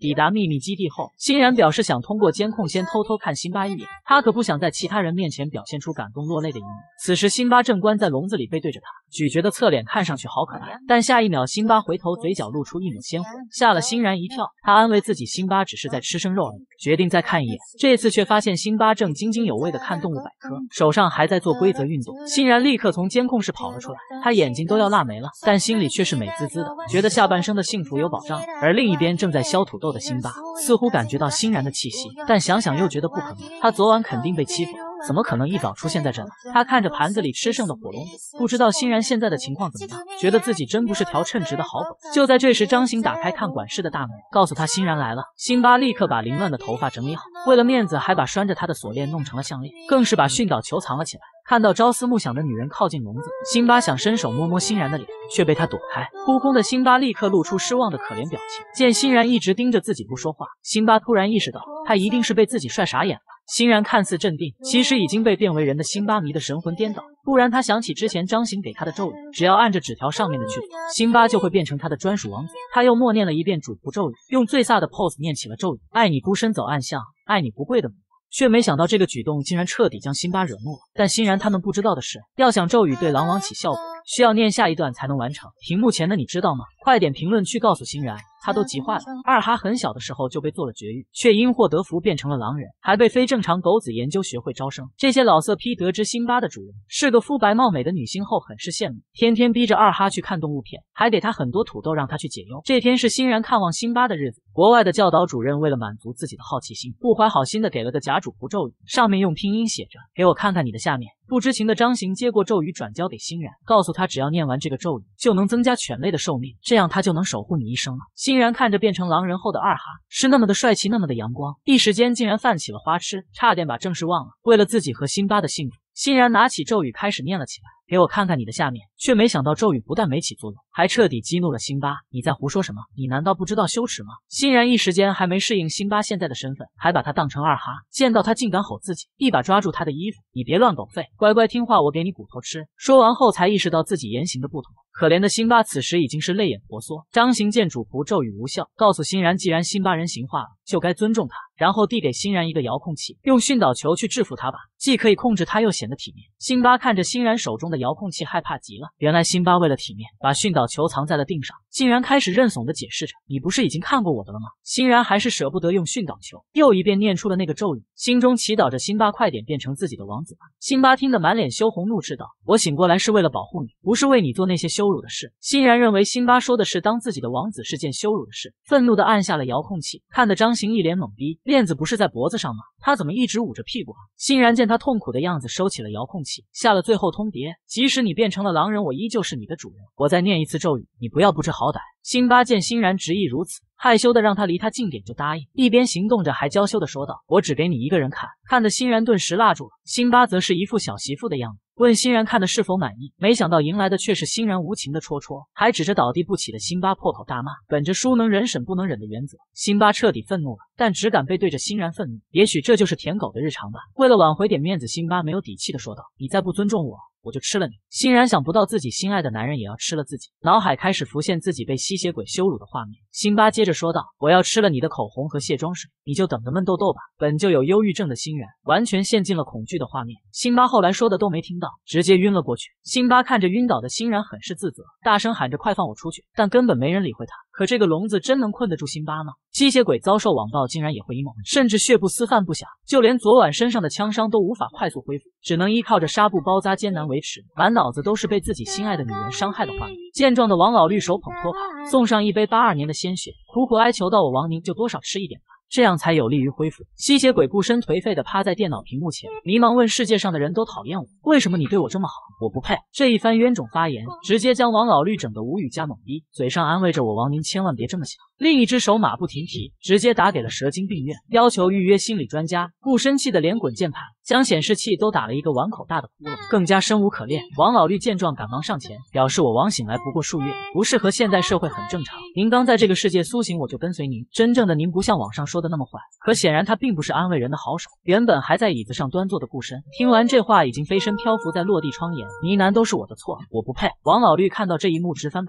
抵达秘密基地后，欣然表示想通过监控先偷偷看辛巴一眼，他可不想在其他人面前表现出感动落泪的一幕。此时辛巴正关在笼子里，背对着他，咀嚼的侧脸看上去好可爱，但下一秒辛巴回头，嘴角露出一抹鲜红，吓了欣然一跳。他安慰自己，辛巴只是在吃生肉而已，决定再看一眼。这次却发现辛巴正津津有味地看动物百科，手上还在做规则运动。欣然立刻从监控室跑了出来，他眼睛都要辣没了，但心里却是美滋滋的，觉得下半生的幸福有保障。而另一边正在削土豆的辛巴似乎感觉到欣然的气息，但想想又觉得不可能，他昨晚肯定被欺负了，怎么可能一早出现在这呢？他看着盘子里吃剩的火龙果，不知道欣然现在的情况怎么样，觉得自己真不是条称职的好狗。就在这时，张行打开看管室的大门，告诉他欣然来了。辛巴立刻把凌乱的头发整理好，为了面子还把拴着他的锁链弄成了项链，更是把训导球藏了起来。看到朝思暮想的女人靠近笼子，辛巴想伸手摸摸欣然的脸，却被他躲开。扑空的辛巴立刻露出失望的可怜表情。见欣然一直盯着自己不说话，辛巴突然意识到，他一定是被自己帅傻眼了。欣然看似镇定，其实已经被变为人的辛巴迷得神魂颠倒。突然他想起之前张行给他的咒语，只要按着纸条上面的去做，辛巴就会变成他的专属王子。他又默念了一遍主仆咒语，用最飒的 pose 念起了咒语：爱你孤身走暗巷，爱你不跪的母。却没想到这个举动竟然彻底将辛巴惹怒了。但欣然他们不知道的是，要想咒语对狼王起效果，需要念下一段才能完成。屏幕前的你知道吗？快点评论区告诉欣然，他都急坏了。二哈很小的时候就被做了绝育，却因祸得福变成了狼人，还被非正常狗子研究学会招生。这些老色批得知辛巴的主人是个肤白貌美的女星后，很是羡慕，天天逼着二哈去看动物片，还给他很多土豆让他去解忧。这天是欣然看望辛巴的日子，国外的教导主任为了满足自己的好奇心，不怀好心的给了个假主仆咒语，上面用拼音写着：给我看看你的下面。不知情的张行接过咒语转交给欣然，告诉他只要念完这个咒语，就能增加犬类的寿命，这样他就能守护你一生了。欣然看着变成狼人后的二哈，是那么的帅气，那么的阳光，一时间竟然泛起了花痴，差点把正事忘了。为了自己和辛巴的幸福，欣然拿起咒语开始念了起来。给我看看你的下面，却没想到咒语不但没起作用，还彻底激怒了辛巴。你在胡说什么？你难道不知道羞耻吗？欣然一时间还没适应辛巴现在的身份，还把他当成二哈，见到他竟敢吼自己，一把抓住他的衣服，你别乱狗吠，乖乖听话，我给你骨头吃。说完后才意识到自己言行的不妥。可怜的辛巴此时已经是泪眼婆娑。张行见主仆咒语无效，告诉欣然，既然辛巴人形化了，就该尊重他，然后递给欣然一个遥控器，用训导球去制服他吧，既可以控制他，又显得体面。辛巴看着欣然手中的遥控器，害怕极了。原来辛巴为了体面，把训导球藏在了腚上，竟然开始认怂的解释着：你不是已经看过我的了吗？欣然还是舍不得用训导球，又一遍念出了那个咒语，心中祈祷着辛巴快点变成自己的王子吧。辛巴听得满脸羞红，怒斥道：我醒过来是为了保护你，不是为你做那些羞辱的事。欣然认为辛巴说的是当自己的王子是件羞辱的事，愤怒地按下了遥控器。看得张行一脸懵逼，链子不是在脖子上吗？他怎么一直捂着屁股啊？欣然见他痛苦的样子，收起了遥控器，下了最后通牒：即使你变成了狼人，我依旧是你的主人。我再念一次咒语，你不要不知好歹。辛巴见欣然执意如此，害羞的让他离他近点就答应，一边行动着还娇羞的说道：我只给你一个人看。看得欣然顿时蜡住了，辛巴则是一副小媳妇的样子，问欣然看的是否满意，没想到迎来的却是欣然无情的戳戳，还指着倒地不起的辛巴破口大骂。本着书能忍审不能忍的原则，辛巴彻底愤怒了，但只敢背对着欣然愤怒，也许这就是舔狗的日常吧。为了挽回点面子，辛巴没有底气的说道：你再不尊重我，我就吃了你。欣然想不到自己心爱的男人也要吃了自己，脑海开始浮现自己被吸血鬼羞辱的画面。辛巴接着说道：我要吃了你的口红和卸妆水，你就等着闷痘痘吧。本就有忧郁症的欣然完全陷进了恐惧的画面，辛巴后来说的都没听到，直接晕了过去。辛巴看着晕倒的欣然很是自责，大声喊着快放我出去，但根本没人理会他。可这个笼子真能困得住辛巴吗？吸血鬼遭受网暴竟然也会 emo， 甚至血不思饭不想，就连昨晚身上的枪伤都无法快速恢复，只能依靠着纱布包扎艰难维持，满脑子都是被自己心爱的女人伤害的画面。健壮的王老绿手捧托盘，送上一杯82年的鲜血，苦苦哀求道：我王您就多少吃一点吧，这样才有利于恢复。吸血鬼不身颓废地趴在电脑屏幕前，迷茫问：世界上的人都讨厌我，为什么你对我这么好？我不配。这一番冤种发言，直接将王老绿整得无语加懵逼，嘴上安慰着我王您千万别这么想，另一只手马不停蹄，直接打给了蛇精病院，要求预约心理专家。不生气的连滚键盘将显示器都打了一个碗口大的窟窿，更加生无可恋。王老绿见状赶忙上前，表示我王醒来不过数月，不适合现代社会很正常，您刚在这个世界苏醒，我就跟随您，真正的您不像网上说的那么坏。可显然他并不是安慰人的好手，原本还在椅子上端坐的顾身，听完这话已经飞身漂浮在落地窗沿，呢喃都是我的错，我不配。王老绿看到这一幕直翻白眼，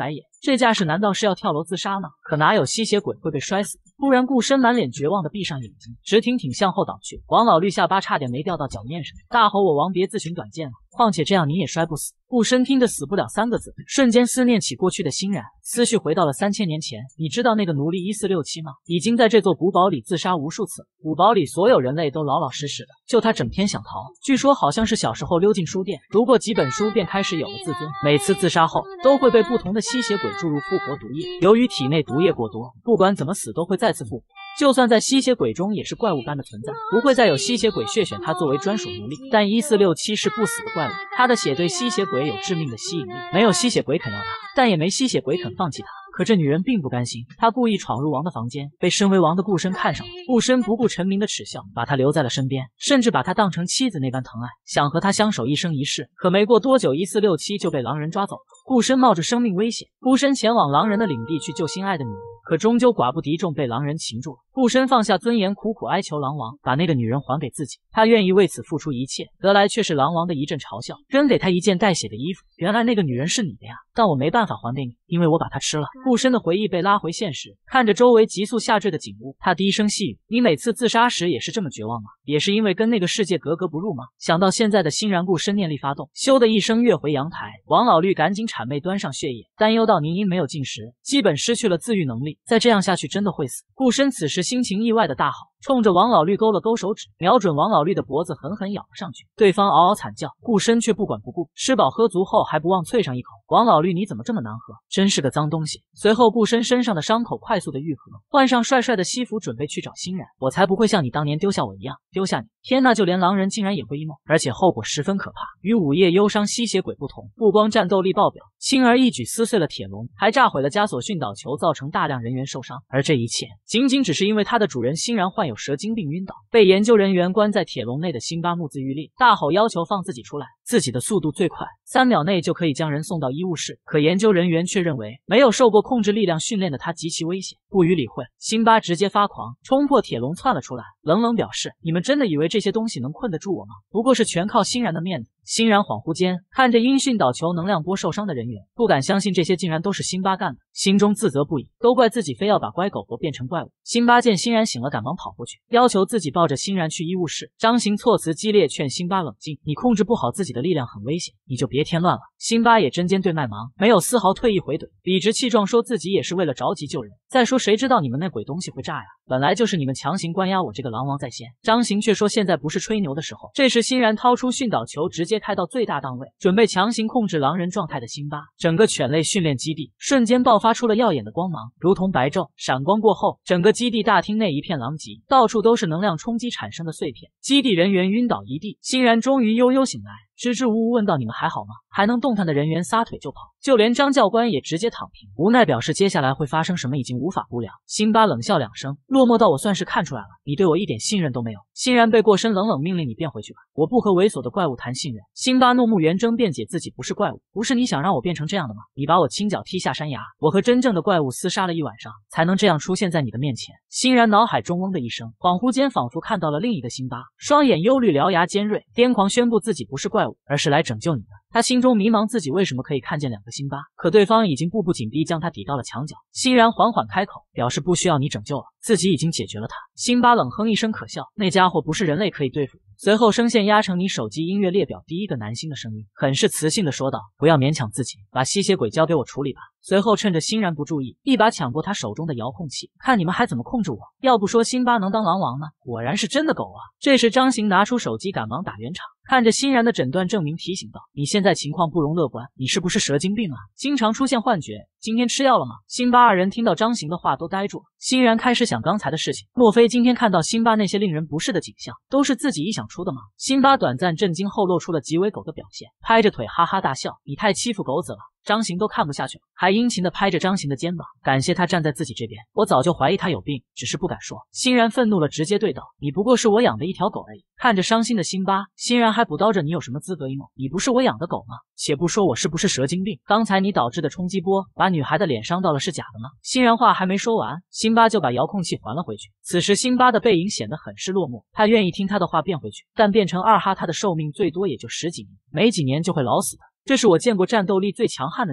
这架势难道是要跳楼自杀吗？可哪有吸血鬼会被摔死？突然，顾深满脸绝望地闭上眼睛，直挺挺向后倒去。王老绿下巴差点没掉到脚面上，大吼：“我王别自寻短见了！况且这样你也摔不死。”顾深听得死不了3个字，瞬间思念起过去的欣然，思绪回到了3000年前。你知道那个奴隶1467吗？已经在这座古堡里自杀无数次，古堡里所有人类都老老实实的，就他整天想逃。据说好像是小时候溜进书店，读过几本书便开始有了自尊。每次自杀后都会被不同的吸血鬼注入复活毒液，由于体内毒液过多，不管怎么死都会再次复活。就算在吸血鬼中也是怪物般的存在，不会再有吸血鬼血选他作为专属奴隶。但1467是不死的怪物，他的血对吸血鬼有致命的吸引力，没有吸血鬼肯要他，但也没吸血鬼肯放弃他。可这女人并不甘心，她故意闯入王的房间，被身为王的顾深看上了。顾深不顾臣民的耻笑，把她留在了身边，甚至把她当成妻子那般疼爱，想和她相守一生一世。可没过多久，1467就被狼人抓走了。顾深冒着生命危险，孤身前往狼人的领地去救心爱的女人，可终究寡不敌众，被狼人擒住了。顾深放下尊严，苦苦哀求狼王把那个女人还给自己，他愿意为此付出一切，得来却是狼王的一阵嘲笑，扔给他一件带血的衣服。原来那个女人是你的呀，但我没办法还给你，因为我把她吃了。顾深的回忆被拉回现实，看着周围急速下坠的景物，他低声细语：“你每次自杀时也是这么绝望吗？也是因为跟那个世界格格不入吗？”想到现在的欣然，顾深念力发动，咻的一声跃回阳台。王老绿赶紧谄媚端上血液，担忧到宁因没有进食，基本失去了自愈能力，再这样下去真的会死。顾深此时心情意外的大好，冲着王老绿勾了勾手指，瞄准王老绿的脖子狠狠咬了上去。对方嗷嗷惨叫，顾深却不管不顾，吃饱喝足后还不忘啐上一口：“王老绿你怎么这么难喝，真是个脏东西。”随后顾深身上的伤口快速的愈合，换上帅帅的西服准备去找欣然。我才不会像你当年丢下我一样丢下你。天呐，就连狼人竟然也会 emo， 而且后果十分可怕。与午夜忧伤吸血鬼不同，不光战斗力爆表，轻而易举撕碎了铁笼，还炸毁了枷锁训导球，造成大量人员受伤。而这一切仅仅只是因为他的主人欣然患有蛇精病晕倒，被研究人员关在铁笼内的辛巴目眦欲裂，大吼要求放自己出来。自己的速度最快，3秒内就可以将人送到医务室。可研究人员却认为没有受过控制力量训练的他极其危险，不予理会。辛巴直接发狂，冲破铁笼窜了出来，冷冷表示：“你们真的以为这些东西能困得住我吗？不过是全靠欣然的面子。”欣然恍惚间看着因训导球能量波受伤的人员，不敢相信这些竟然都是辛巴干的，心中自责不已，都怪自己非要把乖狗狗变成怪物。辛巴见欣然醒了，赶忙跑过去，要求自己抱着欣然去医务室。张行措辞激烈，劝辛巴冷静，你控制不好自己的力量很危险，你就别添乱了。辛巴也针尖对麦芒，没有丝毫退意回怼，理直气壮说自己也是为了着急救人。再说谁知道你们那鬼东西会炸呀？本来就是你们强行关押我这个狼王在先。张行却说现在不是吹牛的时候。这时欣然掏出训导球，直接开到最大档位，准备强行控制狼人状态的辛巴。整个犬类训练基地瞬间爆发出了耀眼的光芒，如同白昼。闪光过后，整个基地大厅内一片狼藉，到处都是能量冲击产生的碎片，基地人员晕倒一地。欣然终于悠悠醒来，支支吾吾问道：“你们还好吗？”还能动弹的人员撒腿就跑，就连张教官也直接躺平，无奈表示接下来会发生什么已经无法估量。辛巴冷笑2声，落寞到我算是看出来了，你对我一点信任都没有。欣然背过身，冷冷命令：“你变回去吧，我不和猥琐的怪物谈信任。”辛巴怒目圆睁，辩解自己不是怪物，不是你想让我变成这样的吗？你把我亲脚踢下山崖，我和真正的怪物厮杀了一晚上，才能这样出现在你的面前。欣然脑海中嗡的一声，恍惚间仿佛看到了另一个辛巴，双眼忧虑，獠牙尖锐，癫狂宣布自己不是怪物，而是来拯救你的。他心中迷茫，自己为什么可以看见2个辛巴，可对方已经步步紧逼，将他抵到了墙角。欣然缓缓开口，表示不需要你拯救了，自己已经解决了他。辛巴冷哼一声可笑，那家伙不是人类可以对付的。随后声线压成你手机音乐列表第一个男星的声音，很是磁性的说道：“不要勉强自己，把吸血鬼交给我处理吧。”随后趁着欣然不注意，一把抢过他手中的遥控器，看你们还怎么控制我。要不说辛巴能当狼王呢，果然是真的狗啊。这时张行拿出手机，赶忙打圆场，看着欣然的诊断证明提醒道：“你现在情况不容乐观，你是不是蛇精病啊？经常出现幻觉，今天吃药了吗？”辛巴2人听到张行的话都呆住了。欣然开始想刚才的事情，莫非今天看到辛巴那些令人不适的景象都是自己臆想出的吗？辛巴短暂震惊后露出了极为狗的表现，拍着腿哈哈大笑：“你太欺负狗子了。”张行都看不下去了，还殷勤地拍着张行的肩膀，感谢他站在自己这边。我早就怀疑他有病，只是不敢说。欣然愤怒了，直接对道：“你不过是我养的一条狗而已。”看着伤心的辛巴，欣然还补叨着：“你有什么资格 emo？ 你不是我养的狗吗？且不说我是不是蛇精病，刚才你导致的冲击波把女孩的脸伤到了，是假的吗？”欣然话还没说完，辛巴就把遥控器还了回去。此时辛巴的背影显得很是落寞，他愿意听他的话变回去，但变成2哈，他的寿命最多也就10几年，没几年就会老死的。这是我见过战斗力最强悍的女人。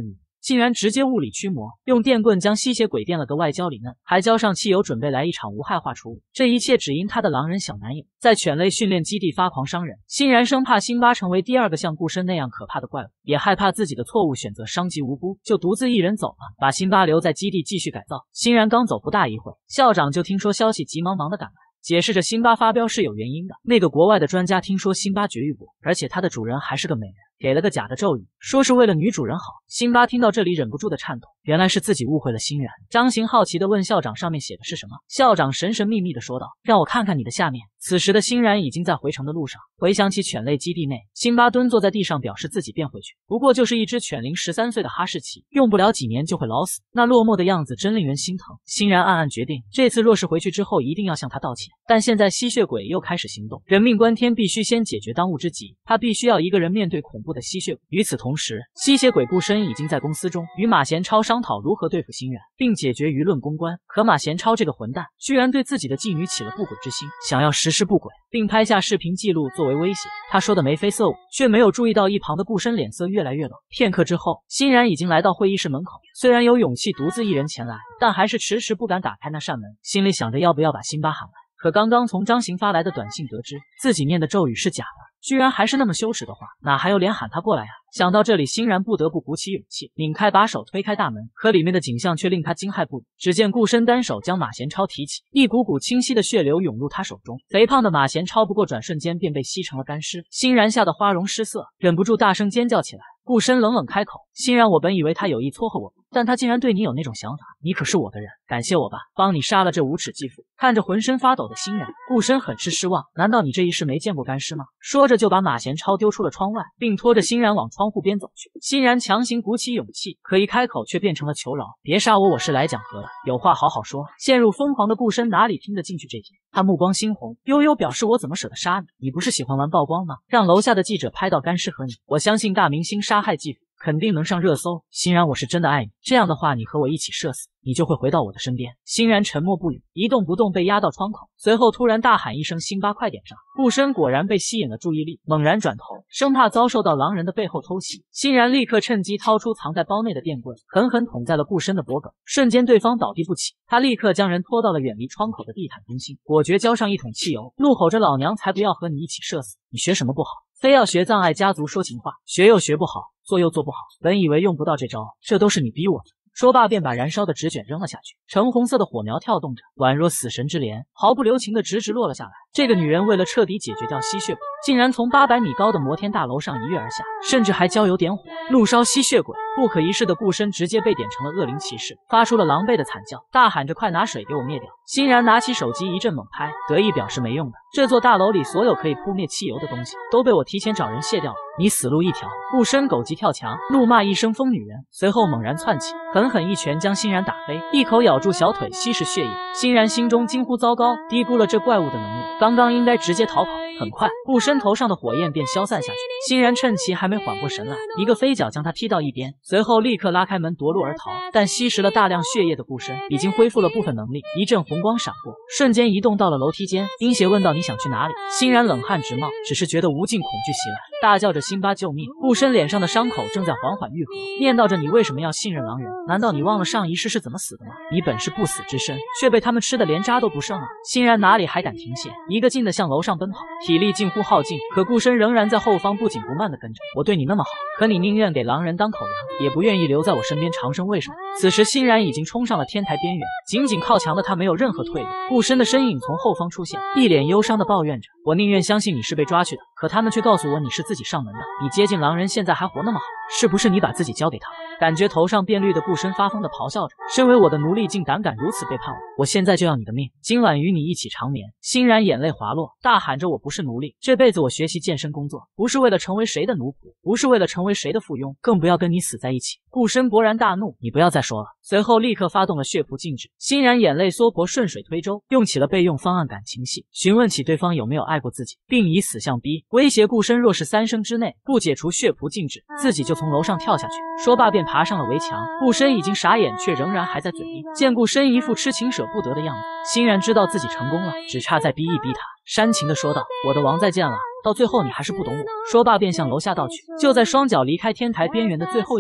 竟然直接物理驱魔，用电棍将吸血鬼电了个外焦里嫩，还浇上汽油，准备来一场无害化处理。这一切只因他的狼人小男友在犬类训练基地发狂伤人，欣然生怕辛巴成为第二个像顾生那样可怕的怪物，也害怕自己的错误选择伤及无辜，就独自一人走了，把辛巴留在基地继续改造。欣然刚走不大一会，校长就听说消息，急忙的赶来，解释着辛巴发飙是有原因的。那个国外的专家听说辛巴绝育过，而且他的主人还是个美人，给了个假的咒语，说是为了女主人好。辛巴听到这里忍不住的颤抖，原来是自己误会了欣然。张行好奇地问校长上面写的是什么，校长神神秘秘地说道，让我看看你的下面。此时的欣然已经在回城的路上，回想起犬类基地内，辛巴蹲坐在地上表示自己变回去，不过就是一只犬龄13岁的哈士奇，用不了几年就会老死，那落寞的样子真令人心疼。欣然暗暗决定，这次若是回去之后一定要向他道歉。但现在吸血鬼又开始行动，人命关天，必须先解决当务之急，他必须要一个人面对恐怖的吸血鬼。与此同时，吸血鬼顾生已经在公司中与马贤超商讨如何对付欣然，并解决舆论公关。可马贤超这个混蛋居然对自己的妓女起了不轨之心，想要实施不轨，并拍下视频记录作为威胁。他说的眉飞色舞，却没有注意到一旁的顾生脸色越来越冷。片刻之后，欣然已经来到会议室门口，虽然有勇气独自一人前来，但还是迟迟不敢打开那扇门，心里想着要不要把辛巴喊来。可刚刚从张行发来的短信得知，自己念的咒语是假的，居然还是那么羞耻的话，哪还有脸喊他过来啊？想到这里，欣然不得不鼓起勇气，拧开把手推开大门，可里面的景象却令他惊骇不已。只见顾生单手将马贤超提起，一股股清晰的血流涌入他手中，肥胖的马贤超不过转瞬间便被吸成了干尸。欣然吓得花容失色，忍不住大声尖叫起来。顾生冷冷开口，欣然，我本以为他有意撮合我，但他竟然对你有那种想法，你可是我的人，感谢我吧，帮你杀了这无耻继父。看着浑身发抖的欣然，顾生很是失望，难道你这一世没见过干尸吗？说着就把马贤超丢出了窗外，并拖着欣然往窗户边走去。欣然强行鼓起勇气，可一开口却变成了求饶，别杀我，我是来讲和的，有话好好说。陷入疯狂的顾生哪里听得进去这些，他目光猩红，悠悠表示，我怎么舍得杀你？你不是喜欢玩曝光吗？让楼下的记者拍到干尸和你，我相信大明星杀害继父肯定能上热搜。欣然，我是真的爱你，这样的话你和我一起射死，你就会回到我的身边。欣然沉默不语，一动不动被压到窗口，随后突然大喊一声，辛巴快点上。顾生果然被吸引了注意力，猛然转头，生怕遭受到狼人的背后偷袭。欣然立刻趁机掏出藏在包内的电棍，狠狠捅在了顾生的脖颈，瞬间对方倒地不起。他立刻将人拖到了远离窗口的地毯中心，果决浇上一桶汽油，怒吼着，老娘才不要和你一起射死，你学什么不好？非要学葬爱家族说情话，学又学不好，做又做不好，本以为用不到这招，这都是你逼我的。说罢便把燃烧的纸卷扔了下去，橙红色的火苗跳动着，宛若死神之镰，毫不留情的直落了下来。这个女人为了彻底解决掉吸血鬼，竟然从800米高的摩天大楼上一跃而下，甚至还浇油点火，怒烧吸血鬼。不可一世的顾生直接被点成了恶灵骑士，发出了狼狈的惨叫，大喊着快拿水给我灭掉。欣然拿起手机一阵猛拍，得意表示没用的，这座大楼里所有可以扑灭汽油的东西都被我提前找人卸掉了，你死路一条。顾生狗急跳墙，怒骂一声疯女人，随后猛然窜起，狠狠一拳将欣然打飞，一口咬住小腿吸食血液。欣然心中惊呼糟糕，低估了这怪物的能力，刚刚应该直接逃跑。很快顾生头上的火焰便消散下去，欣然趁其还没缓过神来，一个飞脚将他踢到一边，随后立刻拉开门夺路而逃。但吸食了大量血液的顾生已经恢复了部分能力，一阵红光闪过，瞬间移动到了楼梯间。冰邪问道，你想去哪里？欣然冷汗直冒，只是觉得无尽恐惧袭来，大叫着辛巴救命。顾生脸上的伤口正在缓缓愈合，念叨着，你为什么要信任狼人？难道你忘了上一世是怎么死的吗？你本是不死之身，却被他们吃的连渣都不剩了。欣然哪里还敢停歇，一个劲的向楼上奔跑，体力近乎耗尽，可顾生仍然在后方不紧不慢地跟着。我对你那么好，可你宁愿给狼人当口粮，也不愿意留在我身边长生，为什么？此时欣然已经冲上了天台边缘，紧紧靠墙的他没有任何退路。顾生的身影从后方出现，一脸忧伤地抱怨着，我宁愿相信你是被抓去的，可他们却告诉我你是自己上门的。你接近狼人现在还活那么好，是不是你把自己交给他了？感觉头上变绿的顾生发疯地咆哮着，身为我的奴隶竟胆敢如此背叛我，我现在就要你的命，今晚与你一起长眠。欣然眼泪滑落，大喊着，我不是奴隶，这辈子我学习健身工作，不是为了成为谁的奴仆，不是为了成为谁的附庸，更不要跟你死在一起。顾生勃然大怒，你不要再说了。随后立刻发动了血仆禁止。欣然眼泪缩婆，顺水推舟，用起了备用方案感情戏，询问起对方有没有爱过自己，并以死相逼，威胁顾生若是3声之内不解除血仆禁止，自己就从楼上跳下去。说罢便爬上了围墙。顾生已经傻眼，却仍然还在嘴硬。见顾生一副痴情舍不得的样子，欣然知道自己成功了，只差再逼一逼他，煽情地说道，我的王再见了，到最后你还是不懂我。说罢便向楼下倒去。就在双脚离开天台边缘的最后一秒，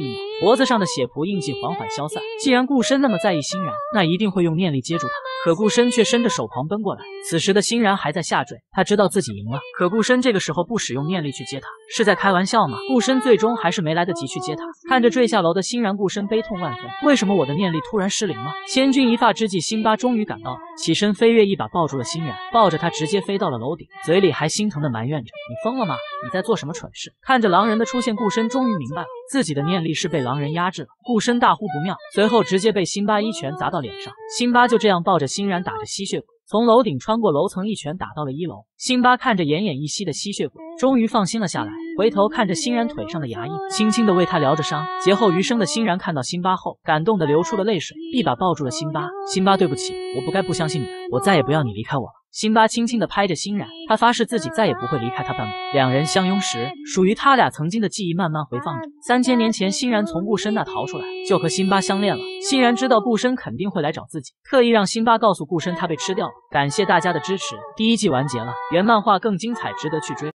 脖子上的血仆印记缓缓消散。既然顾深那么在意欣然，那一定会用念力接住他。可顾深却伸着手旁奔过来，此时的欣然还在下坠，他知道自己赢了。可顾深这个时候不使用念力去接他，是在开玩笑吗？顾深最终还是没来得及去接他。看着坠下楼的欣然，顾深悲痛万分。为什么我的念力突然失灵了？千钧一发之际，辛巴终于赶到了，起身飞跃一把抱住了欣然，抱着他直接飞到了楼顶，嘴里还心疼的埋怨着：“你疯了吗？你在做什么蠢事？”看着狼人的出现，顾深终于明白了，自己的念力是被狼人压制了。顾深大呼不妙，随后直接被辛巴一拳砸到脸上。辛巴就这样抱着欣然打着吸血鬼，从楼顶穿过楼层，一拳打到了1楼。辛巴看着奄奄一息的吸血鬼，终于放心了下来，回头看着欣然腿上的牙印，轻轻地为他疗着伤。劫后余生的欣然看到辛巴后，感动得流出了泪水，一把抱住了辛巴。辛巴，对不起，我不该不相信你，我再也不要你离开我了。辛巴轻轻地拍着欣然，他发誓自己再也不会离开他半步。两人相拥时，属于他俩曾经的记忆慢慢回放着。3000年前，欣然从顾深那逃出来，就和辛巴相恋了。欣然知道顾深肯定会来找自己，特意让辛巴告诉顾深他被吃掉了。感谢大家的支持，第1季完结了，原漫画更精彩，值得去追。